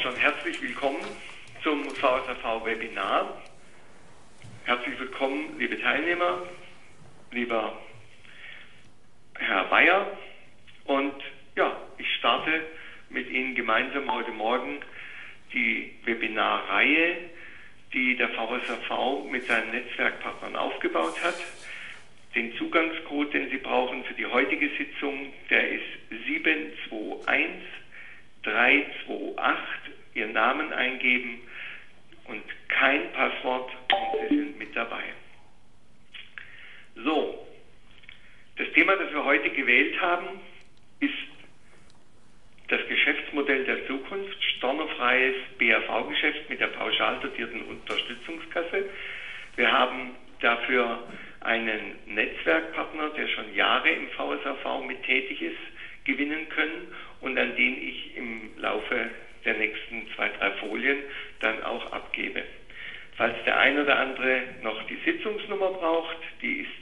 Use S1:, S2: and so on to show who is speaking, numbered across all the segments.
S1: schon herzlich willkommen zum VSAV-Webinar. Herzlich willkommen, liebe Teilnehmer, lieber Herr Bayer. Und ja, ich starte mit Ihnen gemeinsam heute Morgen die Webinarreihe, die der VSAV mit seinen Netzwerkpartnern aufgebaut hat. Den Zugangscode, den Sie brauchen für die heutige Sitzung, der ist 721328, Ihren Namen eingeben und kein Passwort und Sie sind mit dabei. So, das Thema, das wir heute gewählt haben, ist das Geschäftsmodell der Zukunft, stornofreies BAV-Geschäft mit der pauschal dotierten Unterstützungskasse. Wir haben dafür einen Netzwerkpartner, der schon Jahre im VSAV mit tätig ist, gewinnen können und an den ich im Laufe der nächsten 2-3 Folien dann auch abgebe. Falls der ein oder andere noch die Sitzungsnummer braucht, die ist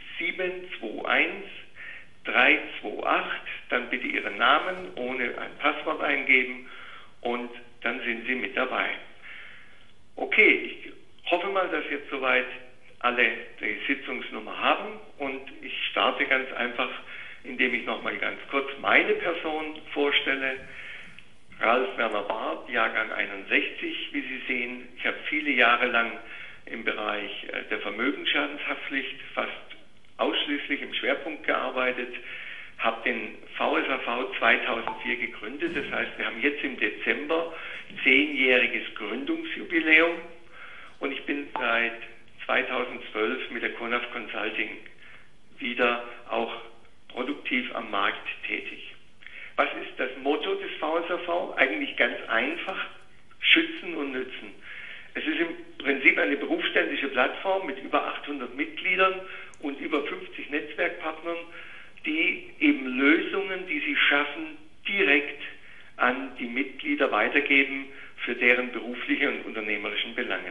S1: 721328, dann bitte Ihren Namen ohne ein Passwort eingeben und dann sind Sie mit dabei. Okay, ich hoffe mal, dass jetzt soweit alle die Sitzungsnummer haben und ich starte ganz einfach, indem ich nochmal ganz kurz meine Person vorstelle. Ralf Werner Barth, Jahrgang 61, wie Sie sehen. Ich habe viele Jahre lang im Bereich der Vermögensschadenshaftpflicht fast ausschließlich im Schwerpunkt gearbeitet, habe den VSAV 2004 gegründet. Das heißt, wir haben jetzt im Dezember 10-jähriges Gründungsjubiläum und ich bin seit 2012 mit der Conaf Consulting wieder auch produktiv am Markt tätig. Was ist das Motto des VSAV? Eigentlich ganz einfach: Schützen und Nützen. Es ist im Prinzip eine berufsständische Plattform mit über 800 Mitgliedern und über 50 Netzwerkpartnern, die eben Lösungen, die sie schaffen, direkt an die Mitglieder weitergeben für deren berufliche und unternehmerischen Belange.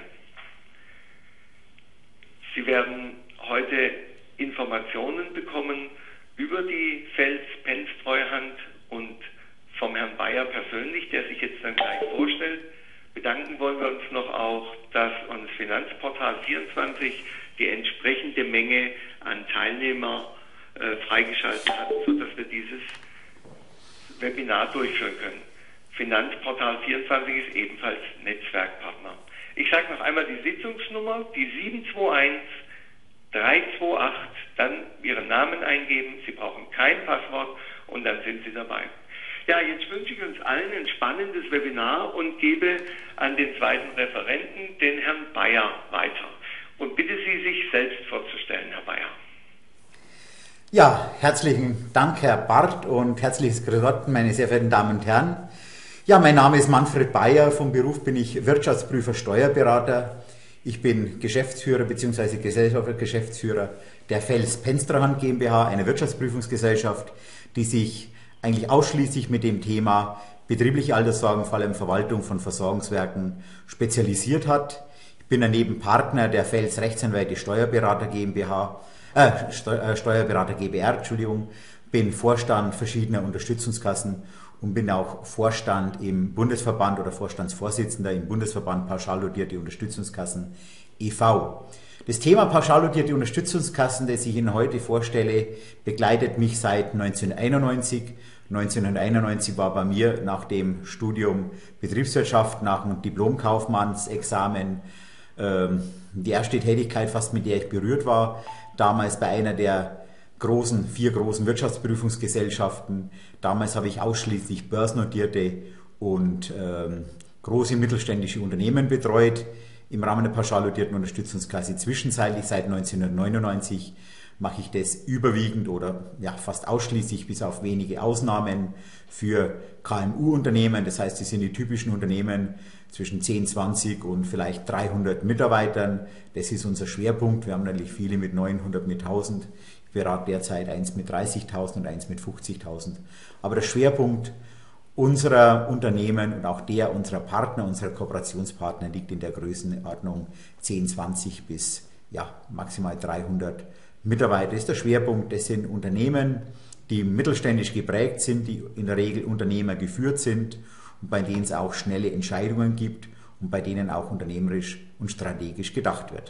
S1: Sie werden heute Informationen bekommen über die Fels-Penz-Treuhand und vom Herrn Bayer persönlich, der sich jetzt dann gleich vorstellt. Bedanken wollen wir uns noch auch, dass uns Finanzportal 24 die entsprechende Menge an Teilnehmer freigeschaltet hat, sodass wir dieses Webinar durchführen können. Finanzportal 24 ist ebenfalls Netzwerkpartner. Ich sage noch einmal die Sitzungsnummer, die 721328, dann Ihren Namen eingeben, Sie brauchen kein Passwort und dann sind Sie dabei. Ja, jetzt wünsche ich uns allen ein spannendes Webinar und gebe an den zweiten Referenten, den Herrn Bayer, weiter. Und bitte Sie, sich selbst vorzustellen, Herr Bayer.
S2: Ja, herzlichen Dank, Herr Barth, und herzliches Grüß Gott, meine sehr verehrten Damen und Herren. Ja, mein Name ist Manfred Bayer, vom Beruf bin ich Wirtschaftsprüfer, Steuerberater. Ich bin Geschäftsführer bzw. Gesellschafter-Geschäftsführer der Fels-Penz-Treuhand GmbH, einer Wirtschaftsprüfungsgesellschaft, die sich eigentlich ausschließlich mit dem Thema betriebliche Alterssorgen, vor allem Verwaltung von Versorgungswerken, spezialisiert hat. Ich bin daneben Partner der Fels Rechtsanwälte Steuerberater GmbH, Steuerberater GbR, bin Vorstand verschiedener Unterstützungskassen und bin auch Vorstand im Bundesverband oder Vorstandsvorsitzender im Bundesverband pauschal dotierte Unterstützungskassen e.V. Das Thema pauschal dotierte Unterstützungskassen, das ich Ihnen heute vorstelle, begleitet mich seit 1991. 1991 war bei mir nach dem Studium Betriebswirtschaft, nach dem Diplomkaufmannsexamen die erste Tätigkeit, fast mit der ich berührt war. Damals bei einer der vier großen Wirtschaftsprüfungsgesellschaften. Damals habe ich ausschließlich börsennotierte und große mittelständische Unternehmen betreut im Rahmen der pauschal dotierten Unterstützungskasse. Zwischenzeitlich seit 1999 mache ich das überwiegend oder ja, fast ausschließlich bis auf wenige Ausnahmen für KMU-Unternehmen. Das heißt, das sind die typischen Unternehmen zwischen 10, 20 und vielleicht 300 Mitarbeitern. Das ist unser Schwerpunkt. Wir haben natürlich viele mit 900, mit 1000. Ich berate derzeit eins mit 30.000 und eins mit 50.000. Aber der Schwerpunkt unserer Unternehmen und auch der unserer Partner, unserer Kooperationspartner liegt in der Größenordnung 10, 20 bis ja, maximal 300 Mitarbeiter. Das ist der Schwerpunkt. Das sind Unternehmen, die mittelständisch geprägt sind, die in der Regel Unternehmer geführt sind, und bei denen es auch schnelle Entscheidungen gibt und bei denen auch unternehmerisch und strategisch gedacht wird.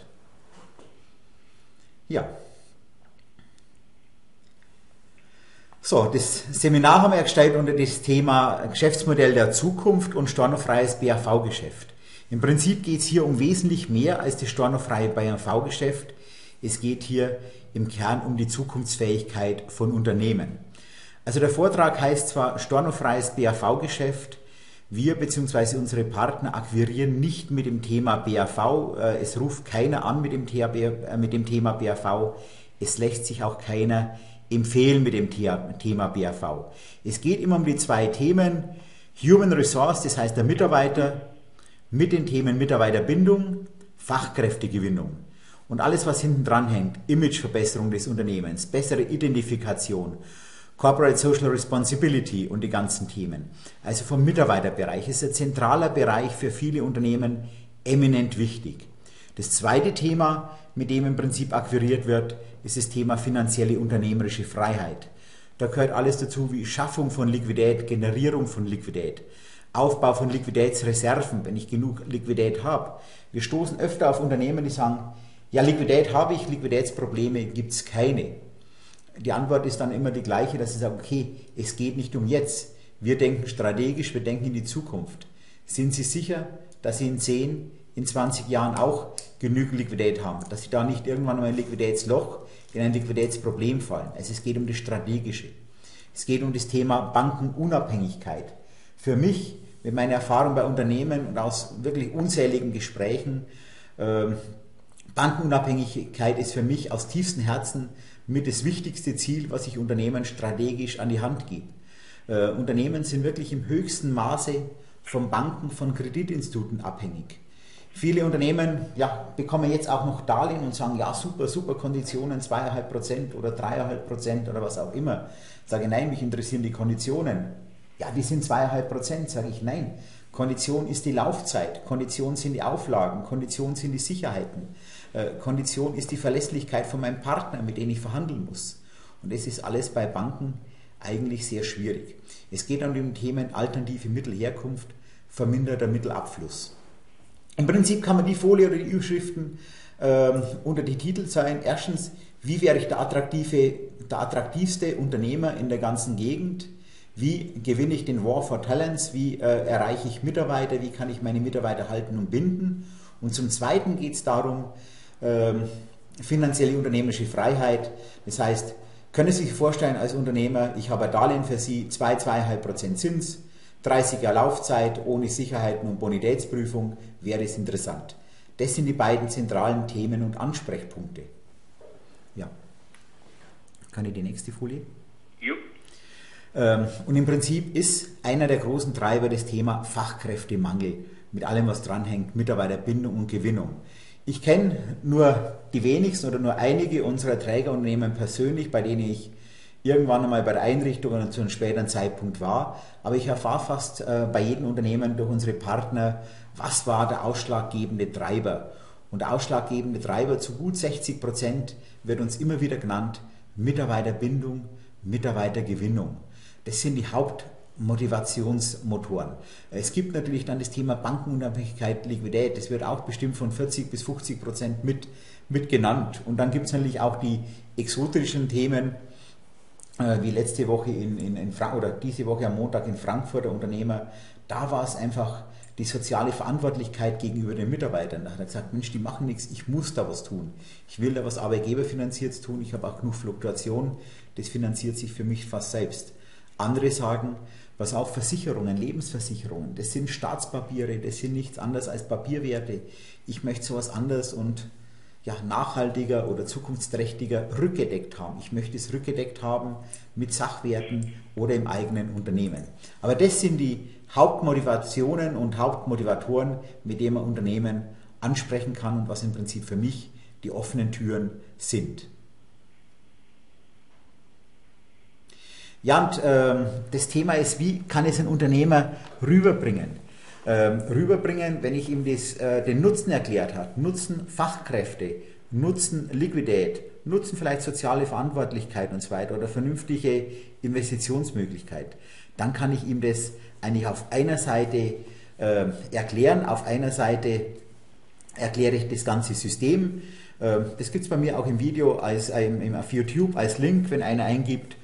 S2: Ja. So, das Seminar haben wir gestellt unter das Thema Geschäftsmodell der Zukunft und stornofreies BAV-Geschäft. Im Prinzip geht es hier um wesentlich mehr als das stornofreie BAV-Geschäft. Es geht hier im Kern um die Zukunftsfähigkeit von Unternehmen. Also der Vortrag heißt zwar stornofreies BAV-Geschäft, wir bzw. unsere Partner akquirieren nicht mit dem Thema BAV, es ruft keiner an mit dem Thema BAV, es lässt sich auch keiner empfehlen mit dem Thema BAV. Es geht immer um die zwei Themen, Human Resource, das heißt der Mitarbeiter, mit den Themen Mitarbeiterbindung, Fachkräftegewinnung und alles, was hinten dran hängt, Imageverbesserung des Unternehmens, bessere Identifikation, Corporate Social Responsibility und die ganzen Themen. Also vom Mitarbeiterbereich ist ein zentraler Bereich für viele Unternehmen eminent wichtig. Das zweite Thema, mit dem im Prinzip akquiriert wird, ist das Thema finanzielle unternehmerische Freiheit. Da gehört alles dazu wie Schaffung von Liquidität, Generierung von Liquidität, Aufbau von Liquiditätsreserven, wenn ich genug Liquidität habe. Wir stoßen öfter auf Unternehmen, die sagen, ja, Liquidität habe ich, Liquiditätsprobleme gibt es keine. Die Antwort ist dann immer die gleiche, dass sie sagen, okay, es geht nicht um jetzt. Wir denken strategisch, wir denken in die Zukunft. Sind Sie sicher, dass Sie in 10, in 20 Jahren auch genügend Liquidität haben? Dass Sie da nicht irgendwann mal ein Liquiditätsloch, in ein Liquiditätsproblem fallen? Also es geht um das Strategische. Es geht um das Thema Bankenunabhängigkeit. Für mich, mit meiner Erfahrung bei Unternehmen und aus wirklich unzähligen Gesprächen, Bankenunabhängigkeit ist für mich aus tiefstem Herzen mit das wichtigste Ziel, was ich Unternehmen strategisch an die Hand gebe. Unternehmen sind wirklich im höchsten Maße von Banken, von Kreditinstituten abhängig. Viele Unternehmen bekommen jetzt auch noch Darlehen und sagen, ja super, super Konditionen, 2,5% oder 3,5% oder was auch immer. Sage nein, mich interessieren die Konditionen. Ja, die sind 2,5%, sage ich nein. Kondition ist die Laufzeit, Kondition sind die Auflagen, Kondition sind die Sicherheiten, Kondition ist die Verlässlichkeit von meinem Partner, mit dem ich verhandeln muss. Und das ist alles bei Banken eigentlich sehr schwierig. Es geht um die Themen alternative Mittelherkunft, verminderter Mittelabfluss. Im Prinzip kann man die Folie oder die Überschriften unter die Titel sein. Erstens, wie wäre ich der attraktivste Unternehmer in der ganzen Gegend? Wie gewinne ich den War for Talents? Wie erreiche ich Mitarbeiter? Wie kann ich meine Mitarbeiter halten und binden? Und zum Zweiten geht es darum, finanzielle unternehmerische Freiheit. Das heißt, können Sie sich vorstellen als Unternehmer, ich habe ein Darlehen für Sie, 2,5% Zins, 30 Jahre Laufzeit, ohne Sicherheiten und Bonitätsprüfung, wäre es interessant. Das sind die beiden zentralen Themen und Ansprechpunkte. Ja. Kann ich die nächste Folie? Ja. Und im Prinzip ist einer der großen Treiber das Thema Fachkräftemangel, mit allem, was dranhängt, Mitarbeiterbindung und Gewinnung. Ich kenne nur die wenigsten oder nur einige unserer Trägerunternehmen persönlich, bei denen ich irgendwann einmal bei der Einrichtung oder zu einem späteren Zeitpunkt war. Aber ich erfahre fast bei jedem Unternehmen durch unsere Partner, was war der ausschlaggebende Treiber. Und der ausschlaggebende Treiber zu gut 60% wird uns immer wieder genannt, Mitarbeiterbindung, Mitarbeitergewinnung. Das sind die Hauptmotivationsmotoren. Es gibt natürlich dann das Thema Bankenunabhängigkeit, Liquidität. Das wird auch bestimmt von 40 bis 50% mit genannt. Und dann gibt es natürlich auch die exotischen Themen, wie letzte Woche in Frankfurt oder diese Woche am Montag in Frankfurt, der Unternehmer. Da war es einfach die soziale Verantwortlichkeit gegenüber den Mitarbeitern. Da hat er gesagt, Mensch, die machen nichts, ich muss da was tun. Ich will da was Arbeitgeberfinanziertes tun, ich habe auch genug Fluktuation, das finanziert sich für mich fast selbst. Andere sagen, was auch Versicherungen, Lebensversicherungen, das sind Staatspapiere, das sind nichts anderes als Papierwerte. Ich möchte sowas anders und nachhaltiger oder zukunftsträchtiger rückgedeckt haben. Ich möchte es rückgedeckt haben mit Sachwerten oder im eigenen Unternehmen. Aber das sind die Hauptmotivationen und Hauptmotivatoren, mit denen man Unternehmen ansprechen kann und was im Prinzip für mich die offenen Türen sind. Ja, und das Thema ist, wie kann es ein Unternehmer rüberbringen? Wenn ich ihm den Nutzen erklärt habe, Nutzen Fachkräfte, Nutzen Liquidität, Nutzen vielleicht soziale Verantwortlichkeit und so weiter oder vernünftige Investitionsmöglichkeit, dann kann ich ihm das eigentlich auf einer Seite erklären, auf einer Seite erkläre ich das ganze System. Das gibt es bei mir auch im Video, auf YouTube als Link, wenn einer eingibt,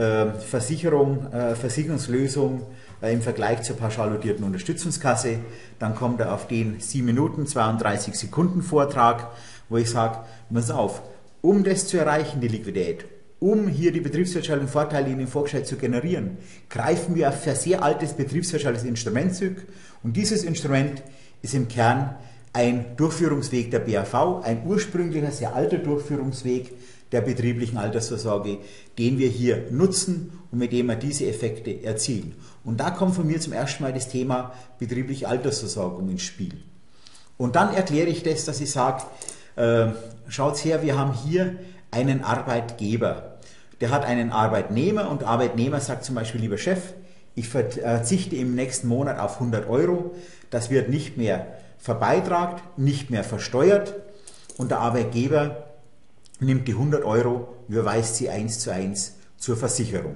S2: Versicherungslösung im Vergleich zur pauschal dotierten Unterstützungskasse, dann kommt er auf den 7 Minuten 32 Sekunden Vortrag, wo ich sage, pass auf, um das zu erreichen, die Liquidität, um hier die betriebswirtschaftlichen Vorteile in den Volksschein zu generieren, greifen wir auf ein sehr altes betriebswirtschaftliches Instrument zurück und dieses Instrument ist im Kern ein Durchführungsweg der BAV, ein ursprünglicher, sehr alter Durchführungsweg der betrieblichen Altersvorsorge, den wir hier nutzen und mit dem wir diese Effekte erzielen. Und da kommt von mir zum ersten Mal das Thema betriebliche Altersversorgung ins Spiel. Und dann erkläre ich das, dass ich sage, schaut her, wir haben hier einen Arbeitgeber. Der hat einen Arbeitnehmer und der Arbeitnehmer sagt zum Beispiel, lieber Chef, ich verzichte im nächsten Monat auf 100 Euro, das wird nicht mehr verbeitragt, nicht mehr versteuert und der Arbeitgeber nimmt die 100 Euro, überweist sie 1:1 zur Versicherung.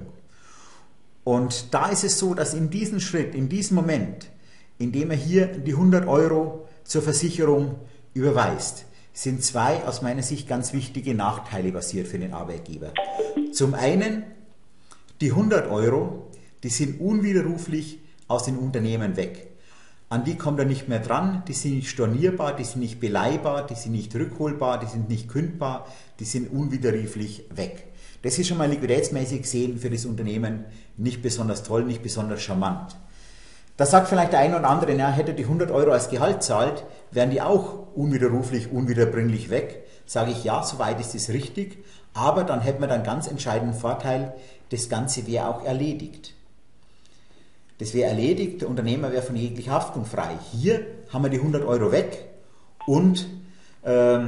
S2: Und da ist es so, dass in diesem Schritt, in diesem Moment, in dem er hier die 100 Euro zur Versicherung überweist, sind zwei aus meiner Sicht ganz wichtige Nachteile passiert für den Arbeitgeber. Zum einen, die 100 Euro, die sind unwiderruflich aus den Unternehmen weg. An die kommt er nicht mehr dran, die sind nicht stornierbar, die sind nicht beleihbar, die sind nicht rückholbar, die sind nicht kündbar, die sind unwiderruflich weg. Das ist schon mal liquiditätsmäßig gesehen für das Unternehmen nicht besonders toll, nicht besonders charmant. Da sagt vielleicht der eine oder andere, na, hätte die 100 Euro als Gehalt zahlt, wären die auch unwiderruflich, unwiederbringlich weg. Sage ich, ja, soweit ist es richtig, aber dann hätten wir dann ganz entscheidenden Vorteil, das Ganze wäre auch erledigt. Das wäre erledigt, der Unternehmer wäre von jeglicher Haftung frei. Hier haben wir die 100 Euro weg und der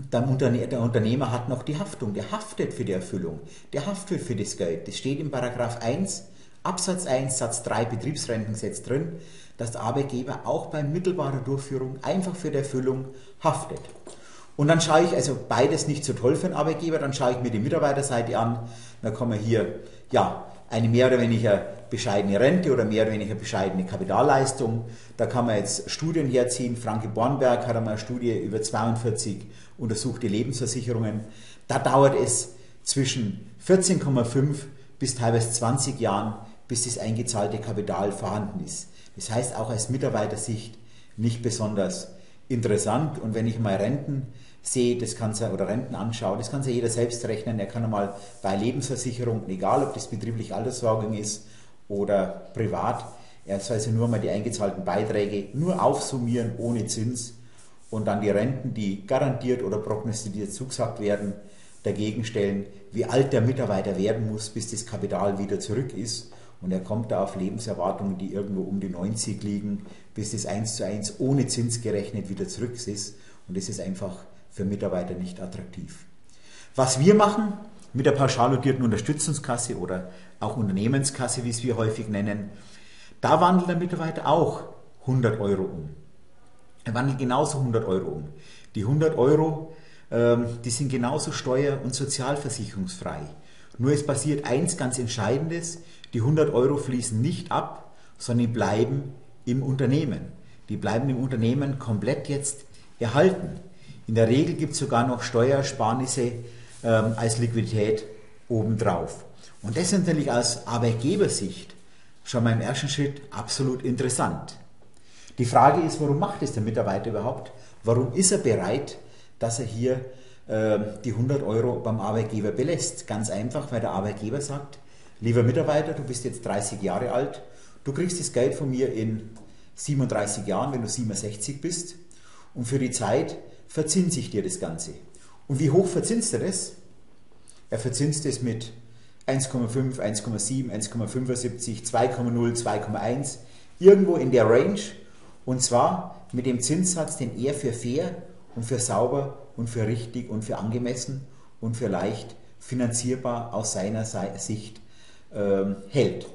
S2: Unternehmer hat noch die Haftung, der haftet für die Erfüllung, der haftet für das Geld. Das steht in Paragraph 1, Absatz 1, Satz 3 Betriebsrentengesetz drin, dass der Arbeitgeber auch bei mittelbarer Durchführung einfach für die Erfüllung haftet. Und dann schaue ich, also beides nicht so toll für den Arbeitgeber, dann schaue ich mir die Mitarbeiterseite an, dann kommen wir hier, ja, eine mehr oder weniger bescheidene Rente oder mehr oder weniger bescheidene Kapitalleistung. Da kann man jetzt Studien herziehen. Franke Bornberg hat einmal eine Studie über 42 untersuchte Lebensversicherungen. Da dauert es zwischen 14,5 bis teilweise 20 Jahren, bis das eingezahlte Kapital vorhanden ist. Das heißt auch aus Mitarbeitersicht nicht besonders interessant. Und wenn ich mal Renten sehe, oder Renten anschaue, das kann sich jeder selbst rechnen. Er kann einmal bei Lebensversicherung, egal ob das betriebliche Altersversorgung ist oder privat, er soll also nur mal die eingezahlten Beiträge nur aufsummieren ohne Zins und dann die Renten, die garantiert oder prognostiziert zugesagt werden, dagegen stellen, wie alt der Mitarbeiter werden muss, bis das Kapital wieder zurück ist. Und er kommt da auf Lebenserwartungen, die irgendwo um die 90 liegen, bis das 1:1 ohne Zins gerechnet wieder zurück ist. Und das ist einfach für Mitarbeiter nicht attraktiv. Was wir machen mit der pauschal dotierten Unterstützungskasse oder auch Unternehmenskasse, wie es wir häufig nennen, da wandelt der Mitarbeiter auch 100 Euro um. Er wandelt genauso 100 Euro um. Die 100 Euro, die sind genauso steuer- und sozialversicherungsfrei. Nur es passiert eins ganz Entscheidendes, die 100 Euro fließen nicht ab, sondern die bleiben im Unternehmen. Die bleiben im Unternehmen komplett jetzt erhalten. In der Regel gibt es sogar noch Steuersparnisse als Liquidität obendrauf. Und das ist natürlich aus Arbeitgebersicht schon mal im ersten Schritt absolut interessant. Die Frage ist, warum macht es der Mitarbeiter überhaupt? Warum ist er bereit, dass er hier die 100 Euro beim Arbeitgeber belässt? Ganz einfach, weil der Arbeitgeber sagt, lieber Mitarbeiter, du bist jetzt 30 Jahre alt, du kriegst das Geld von mir in 37 Jahren, wenn du 67 bist, und für die Zeit verzinse ich dir das Ganze. Und wie hoch verzinst er das? Er verzinst es mit 1,5, 1,7, 1,75, 2,0, 2,1, irgendwo in der Range, und zwar mit dem Zinssatz, den er für fair und für sauber und für richtig und für angemessen und für leicht finanzierbar aus seiner Sicht hält.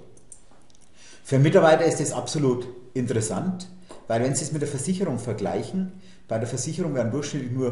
S2: Für Mitarbeiter ist das absolut interessant, weil wenn Sie es mit der Versicherung vergleichen, bei der Versicherung werden durchschnittlich nur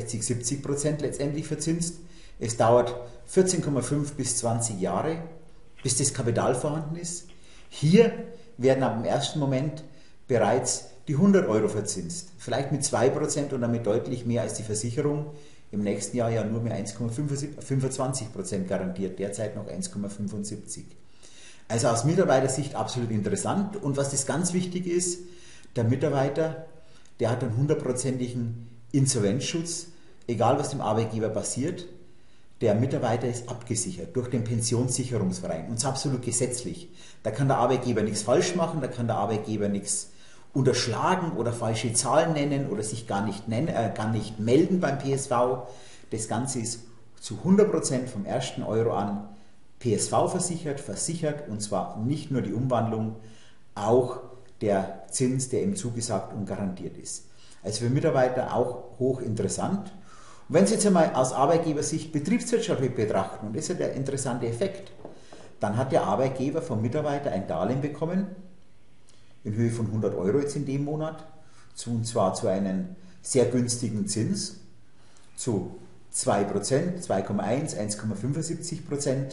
S2: 65-70% letztendlich verzinst. Es dauert 14,5 bis 20 Jahre, bis das Kapital vorhanden ist. Hier werden ab dem ersten Moment bereits die 100 Euro verzinst. Vielleicht mit 2% und damit deutlich mehr als die Versicherung. Im nächsten Jahr ja nur mehr 1,25% garantiert, derzeit noch 1,75%. Also aus Mitarbeitersicht absolut interessant. Und was das ganz wichtig ist, der Mitarbeiter, der hat einen 100%igen Insolvenzschutz, egal was dem Arbeitgeber passiert. Der Mitarbeiter ist abgesichert durch den Pensionssicherungsverein und zwar absolut gesetzlich. Da kann der Arbeitgeber nichts falsch machen, da kann der Arbeitgeber nichts unterschlagen oder falsche Zahlen nennen oder sich gar nicht melden beim PSV. Das Ganze ist zu 100% vom ersten Euro an PSV versichert und zwar nicht nur die Umwandlung, auch der Zins, der ihm zugesagt und garantiert ist. Also für Mitarbeiter auch hochinteressant. Und wenn Sie jetzt einmal aus Arbeitgebersicht betriebswirtschaftlich betrachten, und das ist ja der interessante Effekt, dann hat der Arbeitgeber vom Mitarbeiter ein Darlehen bekommen, in Höhe von 100 Euro jetzt in dem Monat, und zwar zu einem sehr günstigen Zins, zu 2%, 2,1%, 1,75%,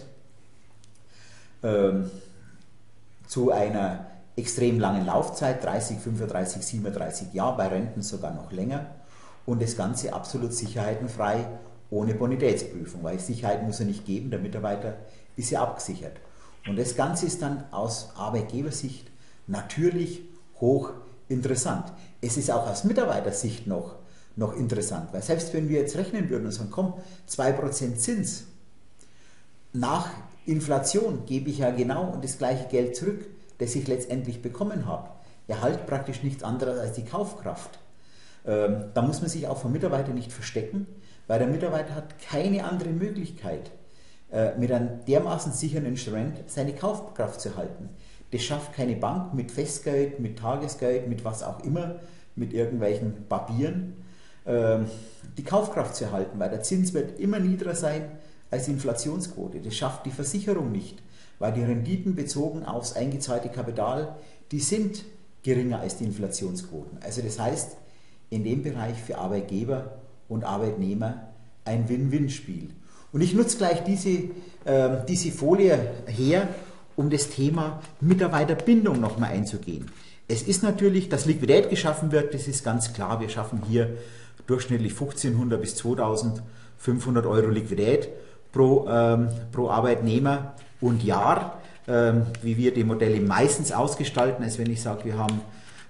S2: zu einer extrem langen Laufzeit, 30, 35, 37 Jahre, bei Renten sogar noch länger, und das Ganze absolut sicherheitenfrei, ohne Bonitätsprüfung, weil Sicherheit muss er nicht geben, der Mitarbeiter ist ja abgesichert. Und das Ganze ist dann aus Arbeitgebersicht natürlich hochinteressant. Es ist auch aus Mitarbeitersicht noch interessant, weil selbst wenn wir jetzt rechnen würden und sagen, komm, 2% Zins, nach Inflation gebe ich ja genau das gleiche Geld zurück, das ich letztendlich bekommen habe. Erhalte praktisch nichts anderes als die Kaufkraft. Da muss man sich auch vom Mitarbeiter nicht verstecken, weil der Mitarbeiter hat keine andere Möglichkeit, mit einem dermaßen sicheren Instrument seine Kaufkraft zu halten. Das schafft keine Bank mit Festgeld, mit Tagesgeld, mit was auch immer, mit irgendwelchen Papieren, die Kaufkraft zu erhalten, weil der Zins wird immer niedriger sein als die Inflationsquote. Das schafft die Versicherung nicht, weil die Renditen bezogen aufs eingezahlte Kapital, die sind geringer als die Inflationsquoten. Also das heißt, in dem Bereich für Arbeitgeber und Arbeitnehmer ein Win-Win-Spiel. Und ich nutze gleich diese Folie her, um das Thema Mitarbeiterbindung nochmal einzugehen. Es ist natürlich, dass Liquidität geschaffen wird, das ist ganz klar. Wir schaffen hier durchschnittlich 1500 bis 2500 Euro Liquidität pro Arbeitnehmer und Jahr, wie wir die Modelle meistens ausgestalten, als wenn ich sage, wir haben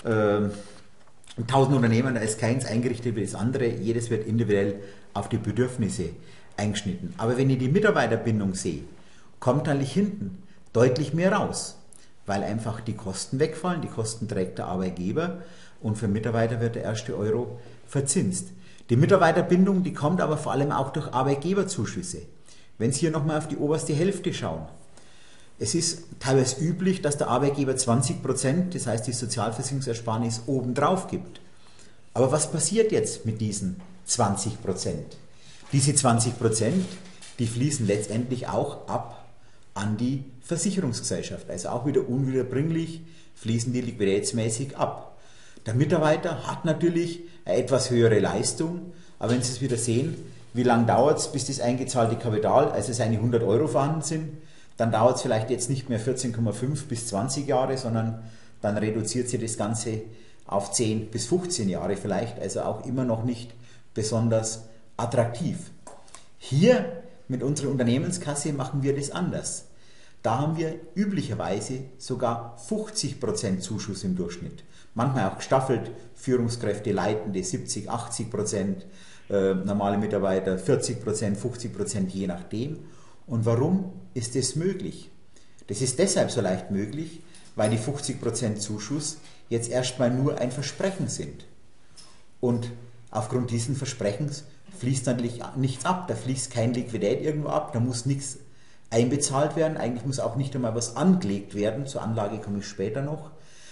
S2: 1000 Unternehmen, da ist keins eingerichtet wie das andere, jedes wird individuell auf die Bedürfnisse eingeschnitten. Aber wenn ich die Mitarbeiterbindung sehe, kommt eigentlich hinten deutlich mehr raus, weil einfach die Kosten wegfallen, die Kosten trägt der Arbeitgeber und für Mitarbeiter wird der erste Euro verzinst. Die Mitarbeiterbindung, die kommt aber vor allem auch durch Arbeitgeberzuschüsse. Wenn Sie hier nochmal auf die oberste Hälfte schauen, es ist teilweise üblich, dass der Arbeitgeber 20%, das heißt die Sozialversicherungsersparnis, obendrauf gibt. Aber was passiert jetzt mit diesen 20%? Diese 20%, die fließen letztendlich auch ab an die Versicherungsgesellschaft. Also auch wieder unwiederbringlich fließen die liquiditätsmäßig ab. Der Mitarbeiter hat natürlich eine etwas höhere Leistung, aber wenn Sie es wieder sehen, wie lange dauert es, bis das eingezahlte Kapital, also seine 100 Euro vorhanden sind, dann dauert es vielleicht jetzt nicht mehr 14,5 bis 20 Jahre, sondern dann reduziert sich das Ganze auf 10 bis 15 Jahre vielleicht, also auch immer noch nicht besonders attraktiv. Hier mit unserer Unternehmenskasse machen wir das anders. Da haben wir üblicherweise sogar 50% Zuschuss im Durchschnitt. Manchmal auch gestaffelt, Führungskräfte, Leitende 70, 80%, normale Mitarbeiter 40%, 50%, je nachdem. Und warum ist das möglich? Das ist deshalb so leicht möglich, weil die 50% Zuschuss jetzt erstmal nur ein Versprechen sind. Und aufgrund diesen Versprechens fließt natürlich nichts ab, da fließt kein Liquidität irgendwo ab, da muss nichts einbezahlt werden, eigentlich muss auch nicht einmal was angelegt werden, zur Anlage komme ich später noch.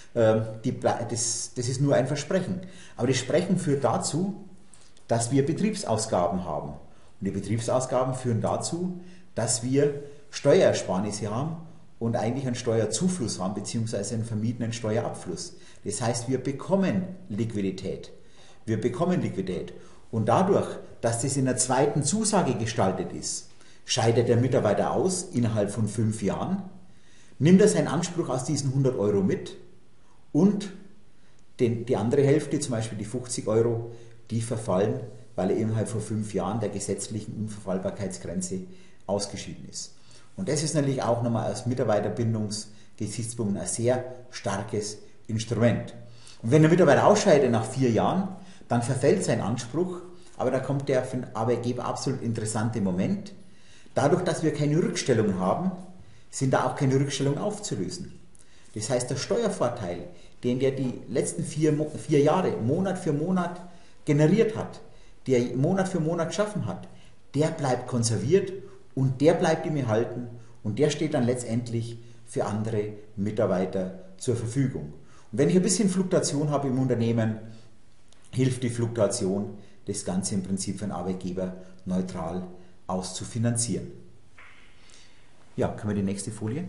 S2: Das ist nur ein Versprechen. Aber das Sprechen führt dazu, dass wir Betriebsausgaben haben. Und die Betriebsausgaben führen dazu, dass wir Steuerersparnisse haben und eigentlich einen Steuerzufluss haben, beziehungsweise einen vermiedenen Steuerabfluss. Das heißt, wir bekommen Liquidität. Wir bekommen Liquidität. Und dadurch, dass das in der zweiten Zusage gestaltet ist, scheidet der Mitarbeiter aus innerhalb von 5 Jahren. nimmt er seinen Anspruch aus diesen 100 Euro mit und die andere Hälfte, zum Beispiel die 50 Euro, die verfallen, weil er innerhalb von 5 Jahren der gesetzlichen Unverfallbarkeitsgrenze ausgeschieden ist. Und das ist natürlich auch nochmal aus Mitarbeiterbindungsgesichtspunkten ein sehr starkes Instrument. Und wenn der Mitarbeiter ausscheidet nach 4 Jahren, dann verfällt sein Anspruch, aber da kommt der für den Arbeitgeber absolut interessante Moment. Dadurch, dass wir keine Rückstellungen haben, sind da auch keine Rückstellungen aufzulösen. Das heißt, der Steuervorteil, den der die letzten 4 Jahre Monat für Monat generiert hat, der Monat für Monat geschaffen hat, der bleibt konserviert und der bleibt ihm erhalten und der steht dann letztendlich für andere Mitarbeiter zur Verfügung. Und wenn ich ein bisschen Fluktuation habe im Unternehmen, hilft die Fluktuation, das Ganze im Prinzip für den Arbeitgeber neutral auszufinanzieren. Ja, können wir die nächste Folie?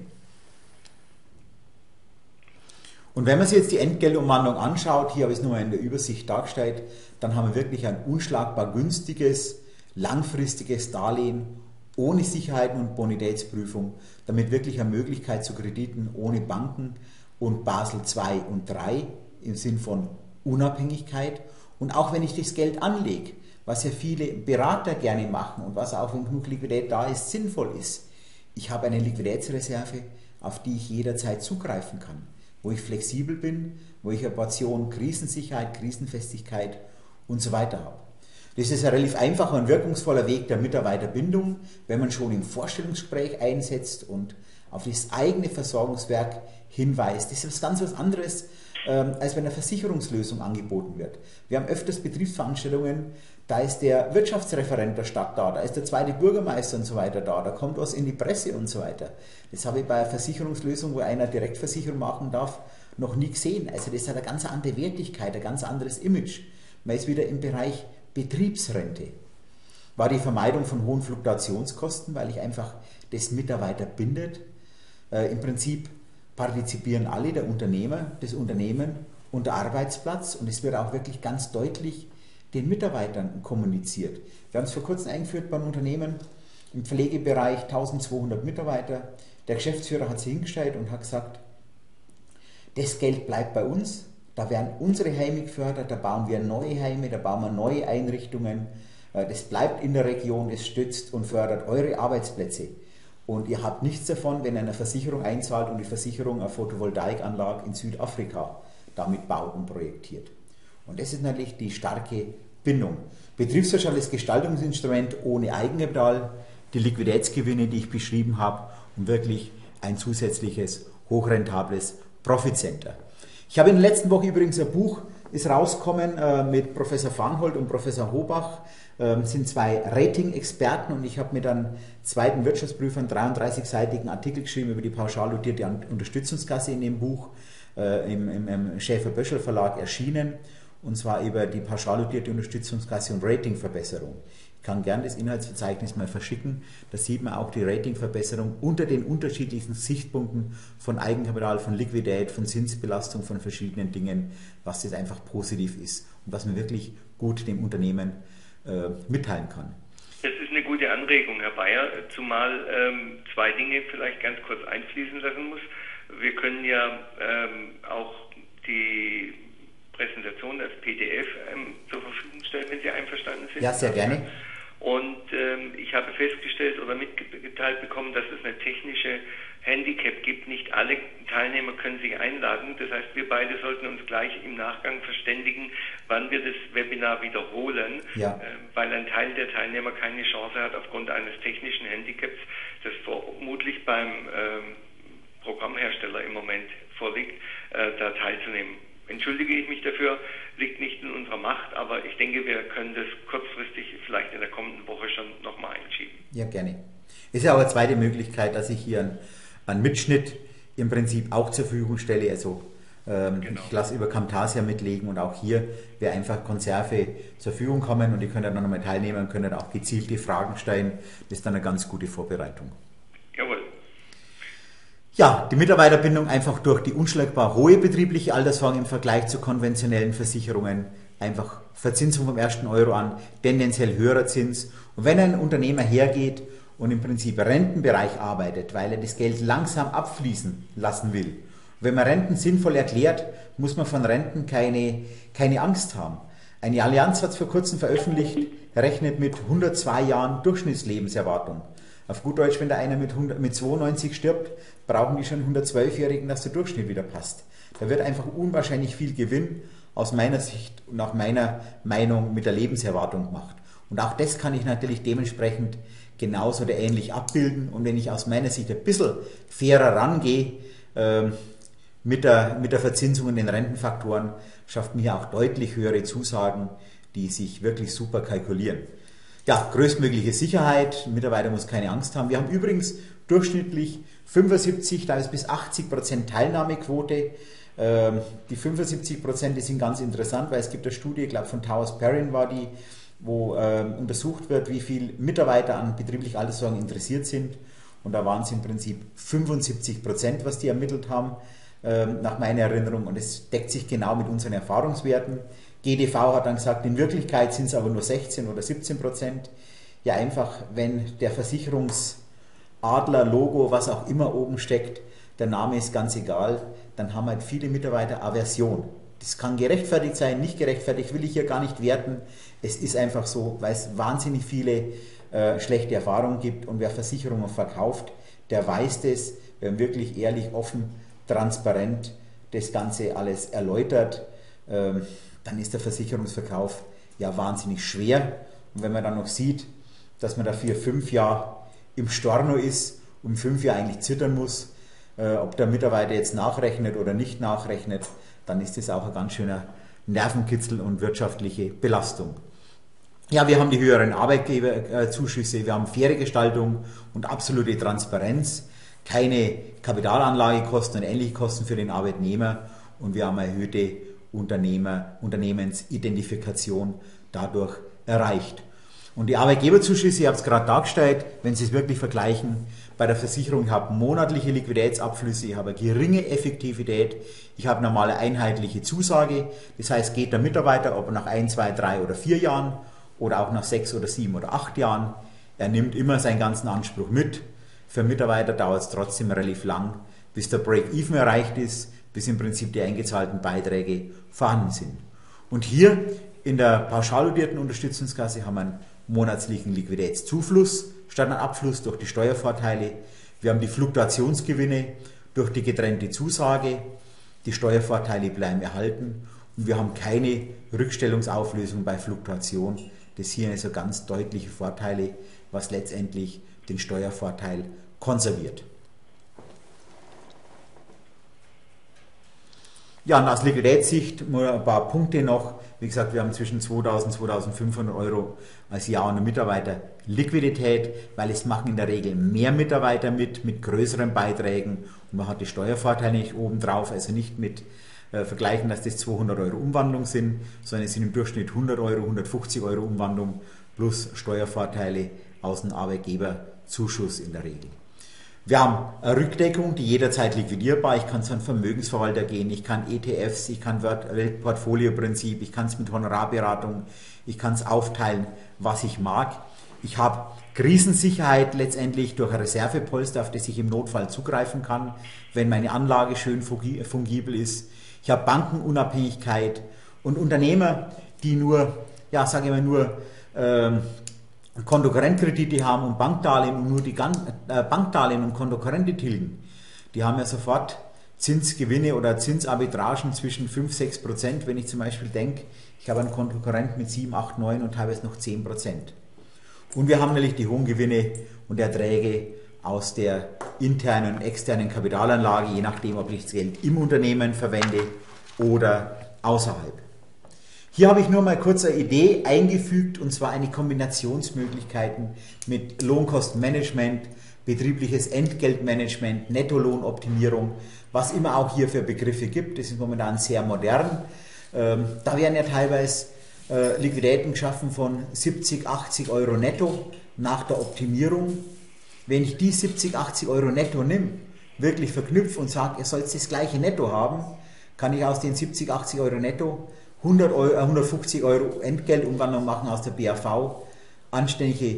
S2: Und wenn man sich jetzt die Entgeltumwandlung anschaut, hier habe ich es nur mal in der Übersicht dargestellt, dann haben wir wirklich ein unschlagbar günstiges, langfristiges Darlehen ohne Sicherheiten und Bonitätsprüfung, damit wirklich eine Möglichkeit zu Krediten ohne Banken und Basel II und III im Sinn von Unabhängigkeit. Und auch wenn ich das Geld anlege, was ja viele Berater gerne machen und was auch, wenn genug Liquidität da ist, sinnvoll ist, ich habe eine Liquiditätsreserve, auf die ich jederzeit zugreifen kann, wo ich flexibel bin, wo ich eine Portion Krisensicherheit, Krisenfestigkeit und so weiter habe. Das ist ein relativ einfacher und wirkungsvoller Weg der Mitarbeiterbindung, wenn man schon im Vorstellungsgespräch einsetzt und auf das eigene Versorgungswerk hinweist. Das ist ganz was anderes, als wenn eine Versicherungslösung angeboten wird. Wir haben öfters Betriebsveranstaltungen, da ist der Wirtschaftsreferent der Stadt da ist der zweite Bürgermeister und so weiter da kommt was in die Presse und so weiter. Das habe ich bei einer Versicherungslösung, wo einer Direktversicherung machen darf, noch nie gesehen. Also das hat eine ganz andere Wertigkeit, ein ganz anderes Image. Man ist wieder im Bereich Betriebsrente. War die Vermeidung von hohen Fluktuationskosten, weil ich einfach das Mitarbeiter bindet. Im Prinzip partizipieren alle, der Unternehmer, das Unternehmen und der Arbeitsplatz, und es wird auch wirklich ganz deutlich den Mitarbeitern kommuniziert. Wir haben es vor kurzem eingeführt beim Unternehmen im Pflegebereich, 1200 Mitarbeiter. Der Geschäftsführer hat sich hingestellt und hat gesagt, das Geld bleibt bei uns, da werden unsere Heime gefördert, da bauen wir neue Heime, da bauen wir neue Einrichtungen, das bleibt in der Region, das stützt und fördert eure Arbeitsplätze. Und ihr habt nichts davon, wenn ihr eine Versicherung einzahlt und die Versicherung eine Photovoltaikanlage in Südafrika damit baut und projektiert. Und das ist natürlich die starke Bindung. Betriebswirtschaftliches Gestaltungsinstrument ohne Eigenkapital, die Liquiditätsgewinne, die ich beschrieben habe, und wirklich ein zusätzliches, hochrentables Profitcenter. Ich habe in der letzten Woche übrigens ein Buch, ist rausgekommen mit Professor Farnhold und Professor Hobach, sind 2 Rating-Experten, und ich habe mit einem zweiten Wirtschaftsprüfer einen 33-seitigen Artikel geschrieben über die pauschal dotierte Unterstützungskasse in dem Buch, im Schäfer-Böschel Verlag erschienen, und zwar über die pauschal dotierte Unterstützungskasse und Ratingverbesserung. Ich kann gerne das Inhaltsverzeichnis mal verschicken, da sieht man auch die Ratingverbesserung unter den unterschiedlichen Sichtpunkten von Eigenkapital, von Liquidität, von Zinsbelastung, von verschiedenen Dingen, was das einfach positiv ist und was man wirklich gut dem Unternehmen mitteilen kann.
S1: Das ist eine gute Anregung, Herr Bayer, zumal 2 Dinge vielleicht ganz kurz einfließen lassen muss. Wir können ja auch die Präsentation als PDF zur Verfügung stellen, wenn Sie einverstanden sind.
S2: Ja, sehr gerne.
S1: Und ich habe festgestellt oder mitgeteilt bekommen, dass es eine technische Handicap gibt. Nicht alle Teilnehmer können sich einladen. Das heißt, wir beide sollten uns gleich im Nachgang verständigen, wann wir das Webinar wiederholen,
S2: ja.
S1: Weil ein Teil der Teilnehmer keine Chance hat, aufgrund eines technischen Handicaps, das vermutlich beim Programmhersteller im Moment vorliegt, da teilzunehmen. Entschuldige ich mich dafür, liegt nicht in unserer Macht, aber ich denke, wir können das kurzfristig vielleicht in der kommenden Woche schon nochmal einschieben.
S2: Ja, gerne. Ist ja auch eine zweite Möglichkeit, dass ich hier einen Mitschnitt im Prinzip auch zur Verfügung stelle. Also genau. Ich lasse über Camtasia mitlegen, und auch hier wäre einfach Konserve zur Verfügung kommen, und die können dann nochmal teilnehmen und können auch gezielte Fragen stellen. Das ist dann eine ganz gute Vorbereitung.
S1: Jawohl.
S2: Ja, die Mitarbeiterbindung einfach durch die unschlagbar hohe betriebliche Altersvorsorge im Vergleich zu konventionellen Versicherungen. Einfach Verzinsung vom ersten Euro an, tendenziell höherer Zins. Und wenn ein Unternehmer hergeht und im Prinzip Rentenbereich arbeitet, weil er das Geld langsam abfließen lassen will. Wenn man Renten sinnvoll erklärt, muss man von Renten keine Angst haben. Eine Allianz hat es vor kurzem veröffentlicht, rechnet mit 102 Jahren Durchschnittslebenserwartung. Auf gut Deutsch, wenn da einer mit 92 stirbt, brauchen die schon 112-Jährigen, dass der Durchschnitt wieder passt. Da wird einfach unwahrscheinlich viel Gewinn aus meiner Sicht und nach meiner Meinung mit der Lebenserwartung gemacht. Und auch das kann ich natürlich dementsprechend genauso oder ähnlich abbilden. Und wenn ich aus meiner Sicht ein bisschen fairer rangehe, mit der Verzinsung und den Rentenfaktoren, schafft mir auch deutlich höhere Zusagen, die sich wirklich super kalkulieren. Ja, größtmögliche Sicherheit, Mitarbeiter muss keine Angst haben. Wir haben übrigens durchschnittlich 75, teilweise bis 80% Teilnahmequote. Die 75%, die sind ganz interessant, weil es gibt eine Studie, ich glaube von Towers Perrin war die, wo untersucht wird, wie viele Mitarbeiter an betrieblich Alterssorgen interessiert sind. Und da waren es im Prinzip 75%, was die ermittelt haben, nach meiner Erinnerung. Und es deckt sich genau mit unseren Erfahrungswerten. GDV hat dann gesagt, in Wirklichkeit sind es aber nur 16 oder 17%. Ja, einfach, wenn der Versicherungsadler, Logo, was auch immer oben steckt, der Name ist ganz egal, dann haben halt viele Mitarbeiter Aversion. Das kann gerechtfertigt sein, nicht gerechtfertigt, will ich hier gar nicht werten. Es ist einfach so, weil es wahnsinnig viele schlechte Erfahrungen gibt und wer Versicherungen verkauft, der weiß das, wer wirklich ehrlich, offen, transparent das Ganze alles erläutert, dann ist der Versicherungsverkauf ja wahnsinnig schwer. Und wenn man dann noch sieht, dass man dafür 5 Jahre im Storno ist und 5 Jahre eigentlich zittern muss, ob der Mitarbeiter jetzt nachrechnet oder nicht nachrechnet, dann ist das auch ein ganz schöner Nervenkitzel und wirtschaftliche Belastung. Ja, wir haben die höheren Arbeitgeberzuschüsse, wir haben faire Gestaltung und absolute Transparenz, keine Kapitalanlagekosten und ähnliche Kosten für den Arbeitnehmer und wir haben erhöhte Unternehmensidentifikation dadurch erreicht. Und die Arbeitgeberzuschüsse, ich habe es gerade dargestellt, wenn Sie es wirklich vergleichen, bei der Versicherung, ich habe monatliche Liquiditätsabflüsse, ich habe eine geringe Effektivität, ich habe normale einheitliche Zusage, das heißt, geht der Mitarbeiter, ob er nach 1, 2, 3 oder 4 Jahren oder auch nach 6 oder 7 oder 8 Jahren, er nimmt immer seinen ganzen Anspruch mit. Für Mitarbeiter dauert es trotzdem relativ lang, bis der Break-Even erreicht ist, bis im Prinzip die eingezahlten Beiträge vorhanden sind. Und hier in der pauschal dotierten Unterstützungskasse haben wir einen monatlichen Liquiditätszufluss statt einen Abfluss durch die Steuervorteile. Wir haben die Fluktuationsgewinne durch die getrennte Zusage. Die Steuervorteile bleiben erhalten und wir haben keine Rückstellungsauflösung bei Fluktuation. Das hier also ganz deutliche Vorteile, was letztendlich den Steuervorteil konserviert. Ja, und aus Liquiditätssicht nur ein paar Punkte noch. Wie gesagt, wir haben zwischen 2.000 und 2.500 Euro als Jahr und Mitarbeiter Liquidität, weil es machen in der Regel mehr Mitarbeiter mit größeren Beiträgen und man hat die Steuervorteile nicht obendrauf, also nicht mit vergleichen, dass das 200 Euro Umwandlung sind, sondern es sind im Durchschnitt 100 Euro, 150 Euro Umwandlung plus Steuervorteile aus dem Arbeitgeberzuschuss in der Regel. Wir haben eine Rückdeckung, die jederzeit liquidierbar. Ich kann zu einem Vermögensverwalter gehen, ich kann ETFs, ich kann Weltportfolioprinzip, ich kann es mit Honorarberatung, ich kann es aufteilen, was ich mag. Ich habe Krisensicherheit letztendlich durch ein Reservepolster, auf das ich im Notfall zugreifen kann, wenn meine Anlage schön fungibel ist. Ich habe Bankenunabhängigkeit und Unternehmer, die nur, ja, sage ich mal, nur Kontokorrentkredite haben und Bankdarlehen und nur die Bankdarlehen und Kontokorrente tilgen, die haben ja sofort Zinsgewinne oder Zinsarbitragen zwischen 5-6%, wenn ich zum Beispiel denke, ich habe einen Kontokorrent mit 7, 8, 9 und teilweise noch 10%. Und wir haben natürlich die hohen Gewinne und Erträge aus der internen und externen Kapitalanlage, je nachdem, ob ich das Geld im Unternehmen verwende oder außerhalb. Hier habe ich nur mal kurz eine Idee eingefügt, und zwar eine Kombinationsmöglichkeiten mit Lohnkostenmanagement, betriebliches Entgeltmanagement, Nettolohnoptimierung, was immer auch hier für Begriffe gibt. Das ist momentan sehr modern. Da werden ja teilweise Liquiditäten geschaffen von 70, 80 Euro netto nach der Optimierung. Wenn ich die 70, 80 Euro netto nehme, wirklich verknüpfe und sage, ihr sollt das gleiche netto haben, kann ich aus den 70, 80 Euro netto 150 Euro Entgeltumwandlung machen aus der BAV, anständige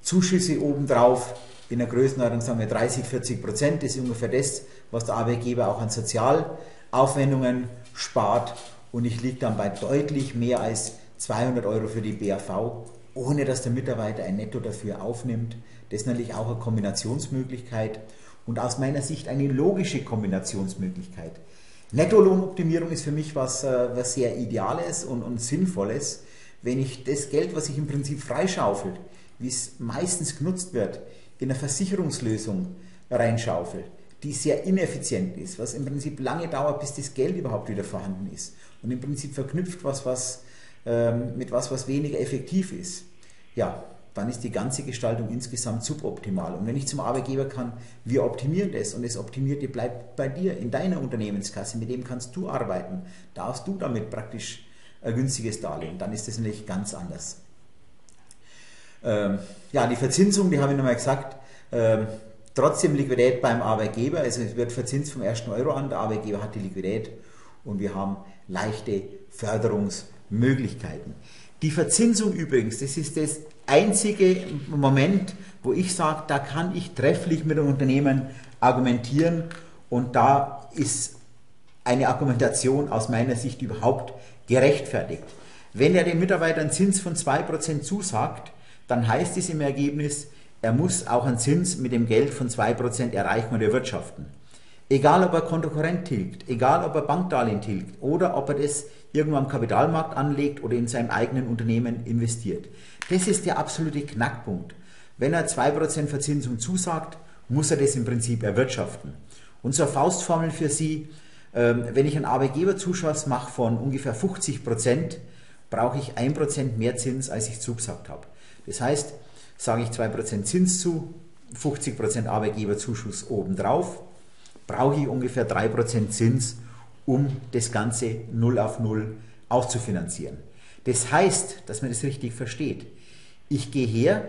S2: Zuschüsse obendrauf in der Größenordnung, sagen wir 30–40%. Das ist ungefähr das, was der Arbeitgeber auch an Sozialaufwendungen spart. Und ich liege dann bei deutlich mehr als 200 Euro für die BAV, ohne dass der Mitarbeiter ein Netto dafür aufnimmt. Das ist natürlich auch eine Kombinationsmöglichkeit und aus meiner Sicht eine logische Kombinationsmöglichkeit. Nettolohnoptimierung ist für mich was sehr Ideales und Sinnvolles, wenn ich das Geld, was ich im Prinzip freischaufel, wie es meistens genutzt wird, in eine Versicherungslösung reinschaufel, die sehr ineffizient ist, was im Prinzip lange dauert, bis das Geld überhaupt wieder vorhanden ist und im Prinzip verknüpft mit was weniger effektiv ist, ja, dann ist die ganze Gestaltung insgesamt suboptimal. Und wenn ich zum Arbeitgeber kann, wir optimieren das und das Optimierte bleibt bei dir in deiner Unternehmenskasse, mit dem kannst du arbeiten, da hast du damit praktisch ein günstiges Darlehen, dann ist das natürlich ganz anders. Ja, die Verzinsung, die habe ich nochmal gesagt, trotzdem Liquidität beim Arbeitgeber, also es wird verzinst vom ersten Euro an, der Arbeitgeber hat die Liquidität und wir haben leichte Förderungsmöglichkeiten. Die Verzinsung übrigens, das ist das einzige Moment, wo ich sage, da kann ich trefflich mit dem Unternehmen argumentieren und da ist eine Argumentation aus meiner Sicht überhaupt gerechtfertigt. Wenn er dem Mitarbeiter einen Zins von 2% zusagt, dann heißt es im Ergebnis, er muss auch einen Zins mit dem Geld von 2% erreichen und erwirtschaften. Egal, ob er Kontokorrent tilgt, egal, ob er Bankdarlehen tilgt oder ob er das irgendwo am Kapitalmarkt anlegt oder in seinem eigenen Unternehmen investiert. Das ist der absolute Knackpunkt. Wenn er 2% Verzinsung zusagt, muss er das im Prinzip erwirtschaften. Und zur Faustformel für Sie, wenn ich einen Arbeitgeberzuschuss mache von ungefähr 50%, brauche ich 1% mehr Zins, als ich zugesagt habe. Das heißt, sage ich 2% Zins zu, 50% Arbeitgeberzuschuss obendrauf, brauche ich ungefähr 3% Zins, um das Ganze 0 auf 0 auszufinanzieren. Das heißt, dass man das richtig versteht. Ich gehe her,